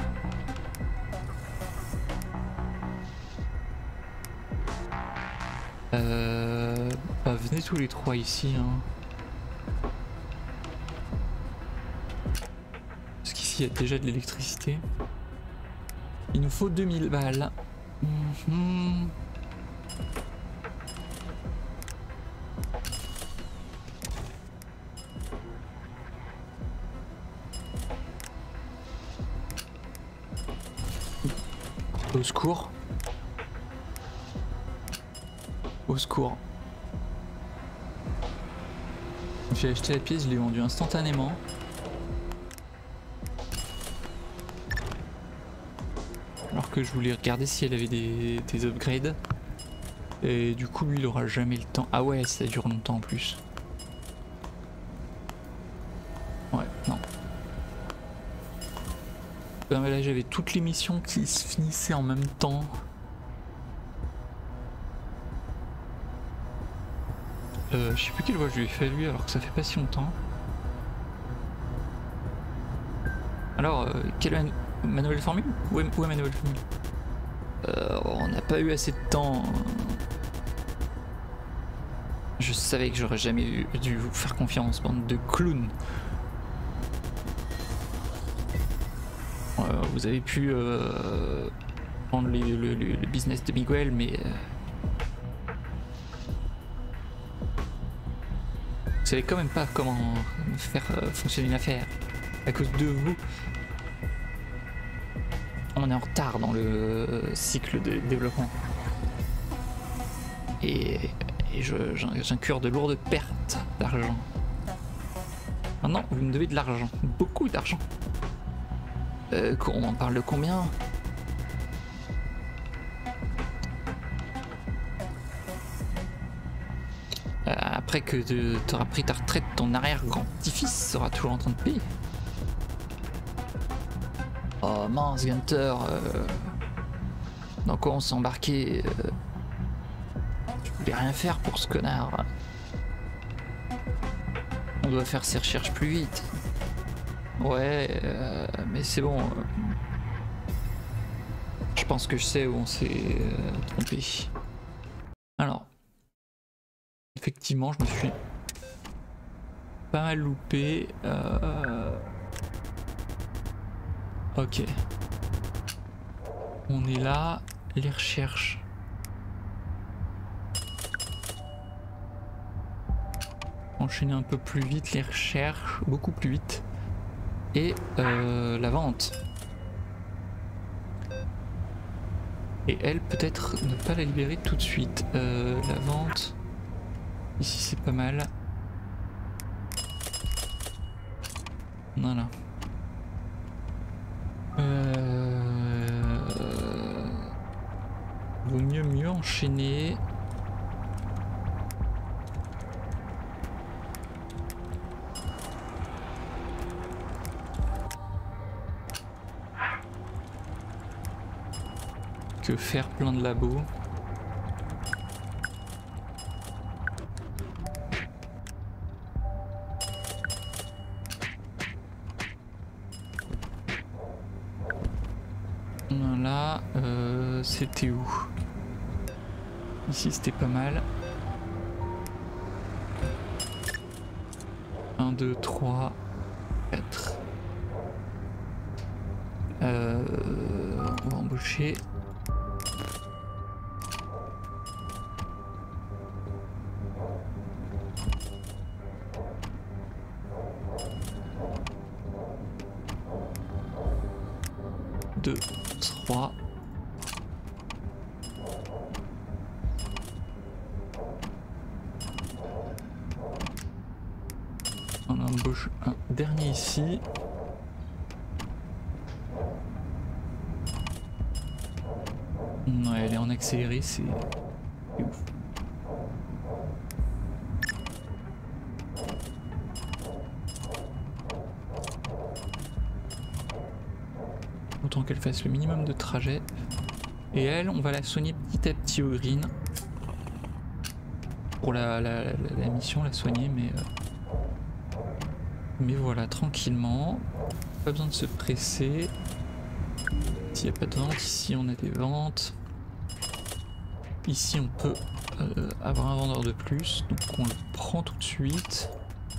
[SPEAKER 1] Euh, bah venez tous les trois ici. Hein. Il y a déjà de l'électricité. Il nous faut deux mille balles. Mmh. Au secours. Au secours. J'ai acheté la pièce, je l'ai vendue instantanément. Alors que je voulais regarder si elle avait des, des upgrades. Et du coup lui il aura jamais le temps. Ah ouais, ça dure longtemps en plus. Ouais, non. Ben là j'avais toutes les missions qui se finissaient en même temps. Euh, je sais plus quelle voie je lui ai fait lui alors que ça fait pas si longtemps. Alors, euh, quelle ma nouvelle formule? Où est, où est ma nouvelle formule? euh, On n'a pas eu assez de temps. Je savais que j'aurais jamais eu, dû vous faire confiance, bande de clowns. Euh, vous avez pu... Euh... prendre le, le, le business de Miguel, mais euh, vous savez quand même pas comment faire euh, fonctionner une affaire. À cause de vous, on est en retard dans le cycle de développement. Et, et j'incure de lourdes pertes d'argent. Maintenant, vous me devez de l'argent, beaucoup d'argent. Euh, on en parle de combien? euh, Après que tu auras pris ta retraite, ton arrière-grand-petit-fils sera toujours en train de payer. Oh mince, Gunter, euh, dans quoi on s'est embarqué? euh, Je voulais rien faire pour ce connard. On doit faire ses recherches plus vite. Ouais, euh, mais c'est bon. euh, Je pense que je sais où on s'est euh, trompé. Alors, effectivement, je me suis pas mal loupé. Euh... Ok. On est là, les recherches. Enchaîner un peu plus vite les recherches, beaucoup plus vite. Et euh, la vente. Et elle, peut-être ne pas la libérer tout de suite. Euh, la vente. Ici, c'est pas mal. Voilà. Euh... Vaut mieux mieux enchaîner. Que faire plein de labos. Voilà, euh, c'était où? Ici c'était pas mal. un, deux, trois, quatre. Euh, on va embaucher. deux, trois. On embauche un dernier ici. Ouais, elle est en accéléré, c'est ouf. Autant qu'elle fasse le minimum de trajet. Et elle, on va la soigner petit à petit au green. Pour la, la, la, la mission, la soigner, mais... Euh... Mais voilà, tranquillement. Pas besoin de se presser. S'il n'y a pas de vente, ici on a des ventes. Ici on peut euh, avoir un vendeur de plus, donc on le prend tout de suite.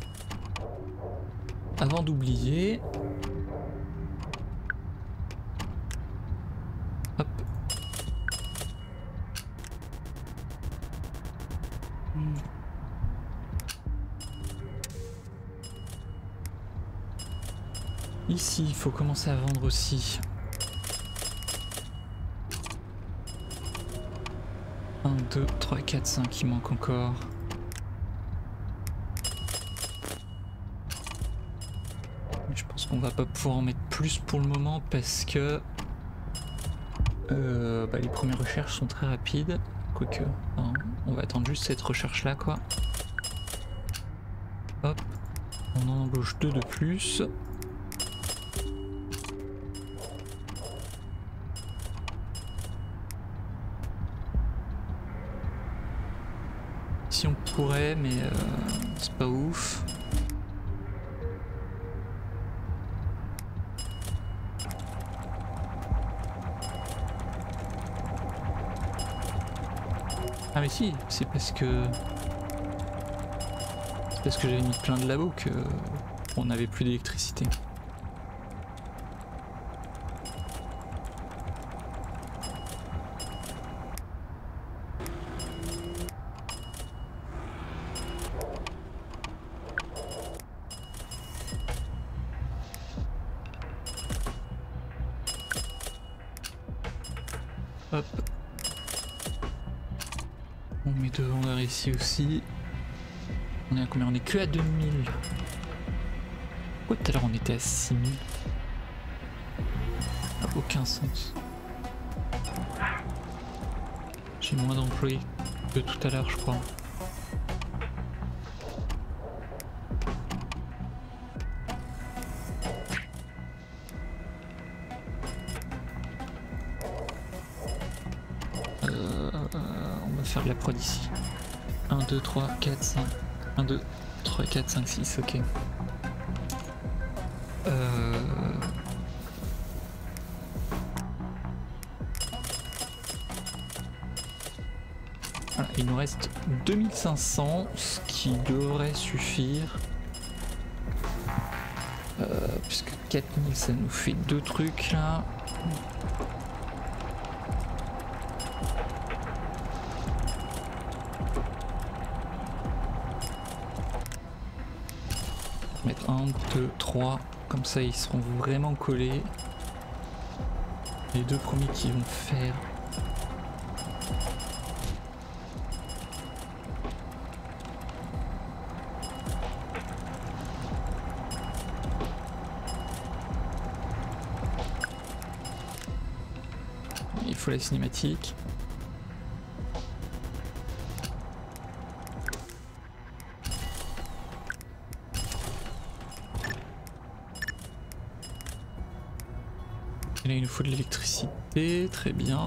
[SPEAKER 1] Avant d'oublier. Hop. Hmm. Ici, il faut commencer à vendre aussi. un, deux, trois, quatre, cinq, il manque encore. Je pense qu'on va pas pouvoir en mettre plus pour le moment parce que euh, bah, les premières recherches sont très rapides. Quoique, hein, on va attendre juste cette recherche là quoi. Hop, on en embauche deux de plus. Si on pourrait, mais euh, c'est pas ouf. Ah mais si, c'est parce que c'est parce que j'avais mis plein de labos que on n'avait plus d'électricité. Hop. On met deux vendeurs ici aussi. On est à combien? On est que à deux mille. Pourquoi tout à l'heure on était à six mille? Ça n'a aucun sens. J'ai moins d'employés que tout à l'heure, je crois. Euh, on va faire de la prod ici. un, deux, trois, quatre, cinq. un, deux, trois, quatre, cinq, six, ok. Euh... Voilà, il nous reste deux mille cinq cents, ce qui devrait suffire. Euh, puisque quatre mille ça nous fait deux trucs là. Mettre un, deux, trois, comme ça ils seront vraiment collés. Les deux premiers qui vont faire. Il faut la cinématique. Et là il nous faut de l'électricité, très bien.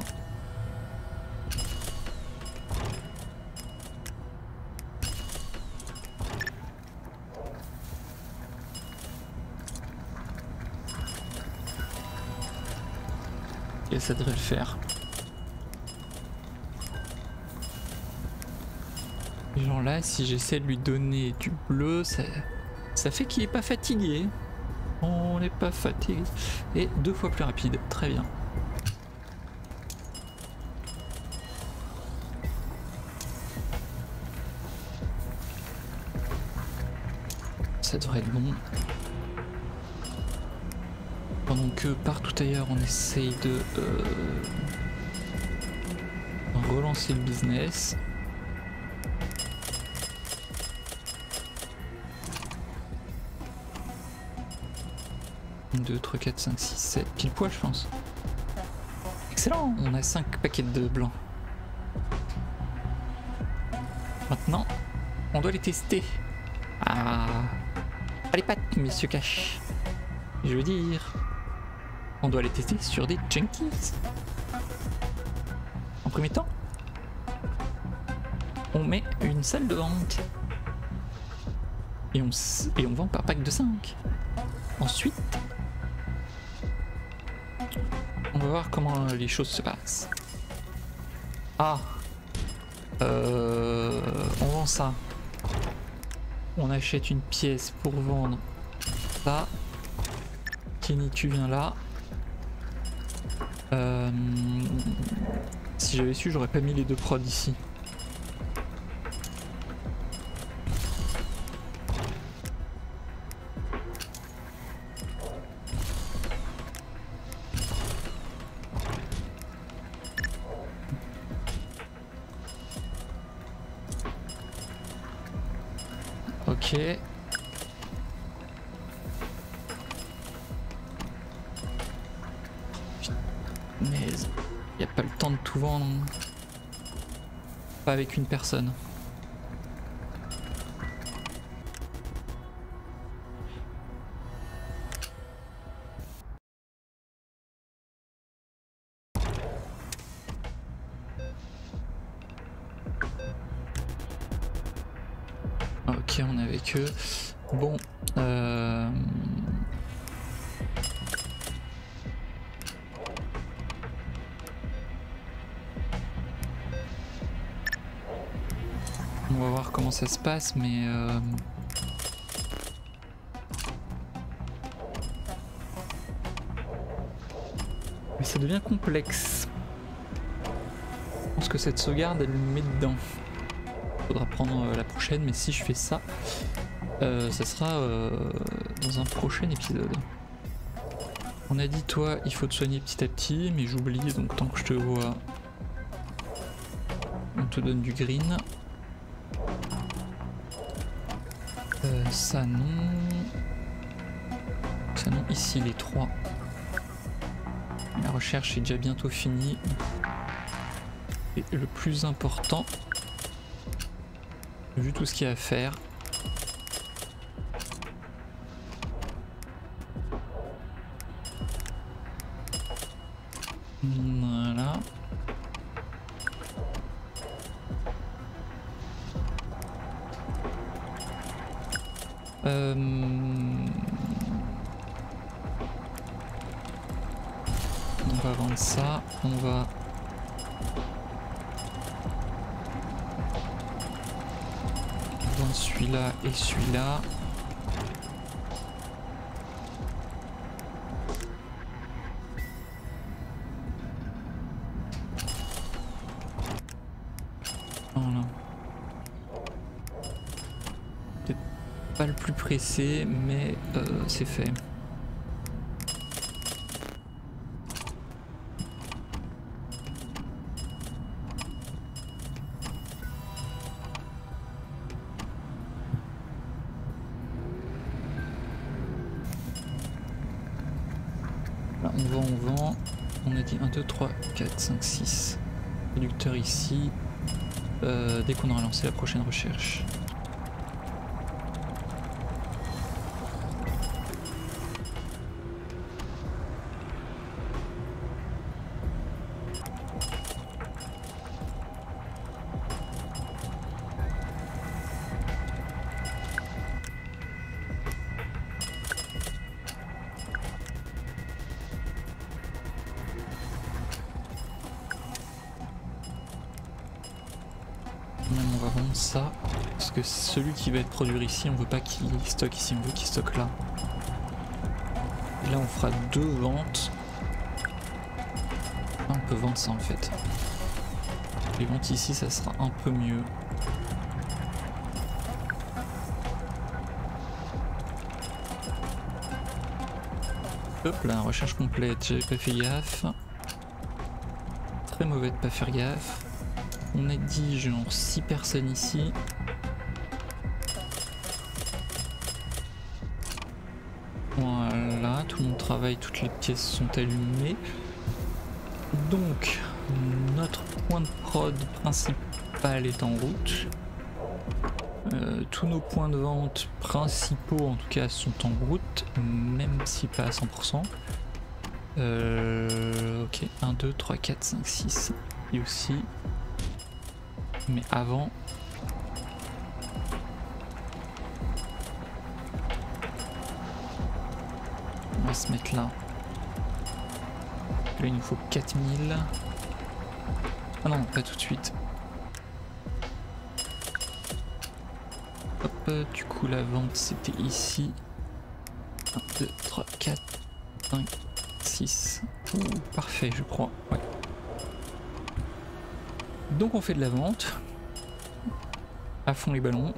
[SPEAKER 1] Et ça devrait le faire. Et genre là, si j'essaie de lui donner du bleu, ça, ça fait qu'il est pas fatigué. On n'est pas fatigué. Et deux fois plus rapide, très bien. Ça devrait être bon. Pendant que partout ailleurs on essaye de euh, relancer le business. deux, trois, quatre, cinq, six, sept, pile poil je pense. Excellent, on a cinq paquets de blanc. Maintenant, on doit les tester. Ah, pas les pattes, messieurs Cash. Je veux dire, on doit les tester sur des junkies. En premier temps, on met une salle de vente. Et on, et on vend par pack de cinq. Ensuite, on va voir comment les choses se passent. Ah, euh, on vend ça. On achète une pièce pour vendre ça. Kenny, tu viens là. Euh, si j'avais su, j'aurais pas mis les deux prods ici. Ok. Mais il n'y a pas le temps de tout vendre. Pas avec une personne. Ok, on est avec eux. Bon, euh... on va voir comment ça se passe, mais euh... mais ça devient complexe. Je pense que cette sauvegarde, elle me met dedans. Faudra prendre euh, la prochaine, mais si je fais ça, euh, ça sera euh, dans un prochain épisode. On a dit toi, il faut te soigner petit à petit, mais j'oublie, donc tant que je te vois, te donne du green. Euh, ça non. Ça non, ici les trois. La recherche est déjà bientôt finie. Et le plus important, vu tout ce qu'il y a à faire, voilà. Euh... On va vendre ça, on va vendre celui-là et celui-là. Voilà. Peut-être pas le plus pressé, mais euh, c'est fait. Là, on vend, on vend. On a dit un, deux, trois, quatre, cinq, six. Producteur ici. Euh, dès qu'on aura lancé la prochaine recherche. Même on va vendre ça, parce que celui qui va être produit ici, on veut pas qu'il stocke ici, on veut qu'il stocke là. Et là on fera deux ventes. Là, on peut vendre ça en fait. Les ventes ici ça sera un peu mieux. Hop là, recherche complète, j'avais pas fait gaffe. Très mauvais de pas faire gaffe. On a dit genre six personnes ici. Voilà, tout le monde travaille, toutes les pièces sont allumées. Donc, notre point de prod principal est en route. Euh, tous nos points de vente principaux en tout cas sont en route, même si pas à cent pour cent. Euh, ok, un, deux, trois, quatre, cinq, six. Et aussi. Mais avant, on va se mettre là. Là il nous faut quatre mille. Ah non, pas tout de suite. Hop, du coup la vente c'était ici. un, deux, trois, quatre, cinq, six. Ouh, parfait je crois. Ouais. Donc on fait de la vente. À fond les ballons.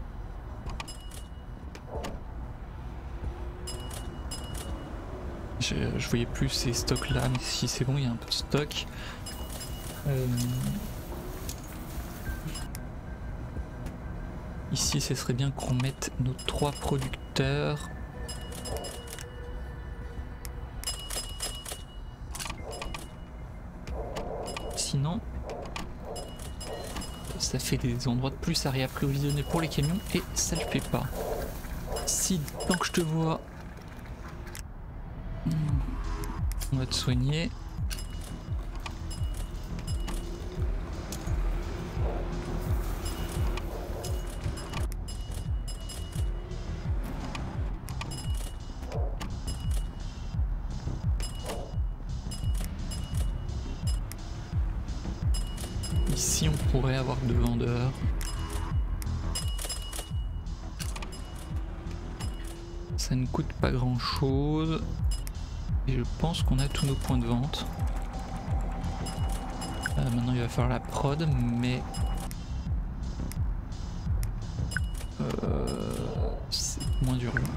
[SPEAKER 1] Je, je voyais plus ces stocks là, mais si c'est bon, il y a un peu de stock. Euh... Ici, ce serait bien qu'on mette nos trois producteurs. Sinon, ça fait des endroits de plus à réapprovisionner pour les camions et ça le fait pas. Si tant que je te vois, on va te soigner. Ici on pourrait avoir deux vendeurs. Ça ne coûte pas grand chose. Et je pense qu'on a tous nos points de vente. Euh, maintenant il va falloir la prod, mais euh, c'est moins dur là.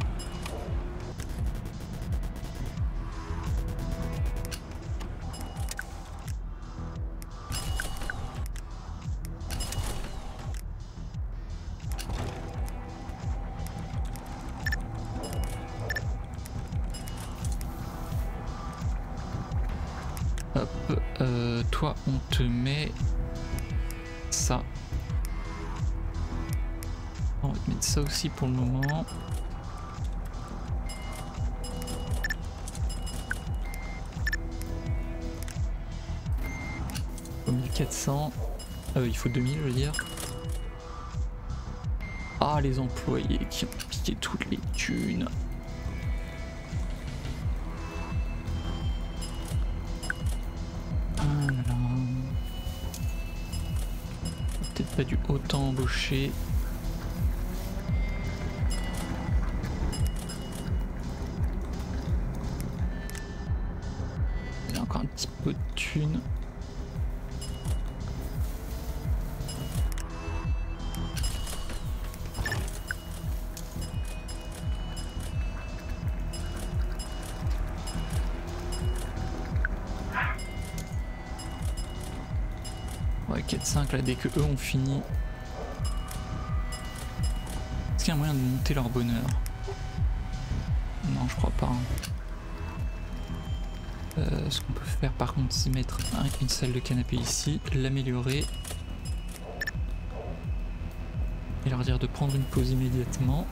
[SPEAKER 1] Hop, euh, toi on te met ça. On va te mettre ça aussi pour le moment. mille quatre cents. Euh, il faut deux mille, je veux dire. Ah, les employés qui ont piqué toutes les thunes. Ah là là. Peut-être pas dû autant embaucher. Il y a encore un petit peu de thunes. Ouais, quatre cinq là, dès que eux ont fini. Est-ce qu'il y a un moyen de monter leur bonheur? Non, je crois pas. Hein. Euh, ce qu'on peut faire par contre, c'est mettre un, une salle de canapé ici, l'améliorer. Et leur dire de prendre une pause immédiatement.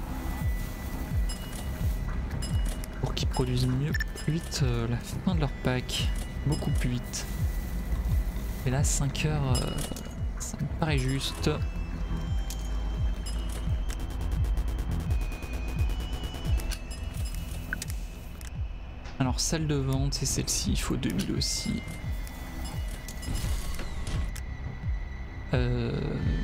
[SPEAKER 1] Pour qu'ils produisent mieux, plus vite euh, la fin de leur pack. Beaucoup plus vite. Et là, cinq heures, euh, ça me paraît juste. Alors, salle de vente, c'est celle-ci, il faut deux mille aussi. Euh...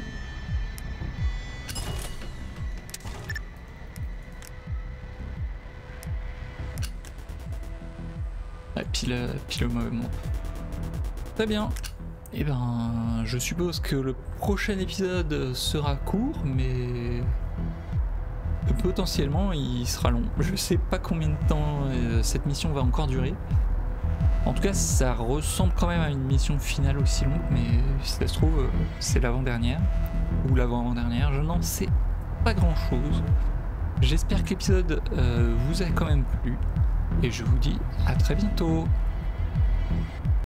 [SPEAKER 1] Ah, pile, pile au mauvais moment. Très bien. Et eh ben, je suppose que le prochain épisode sera court, mais potentiellement il sera long. Je sais pas combien de temps euh, cette mission va encore durer. En tout cas, ça ressemble quand même à une mission finale aussi longue, mais si ça se trouve, euh, c'est l'avant-dernière ou l'avant-avant-dernière. Je n'en sais pas grand-chose. J'espère que l'épisode euh, vous a quand même plu et je vous dis à très bientôt.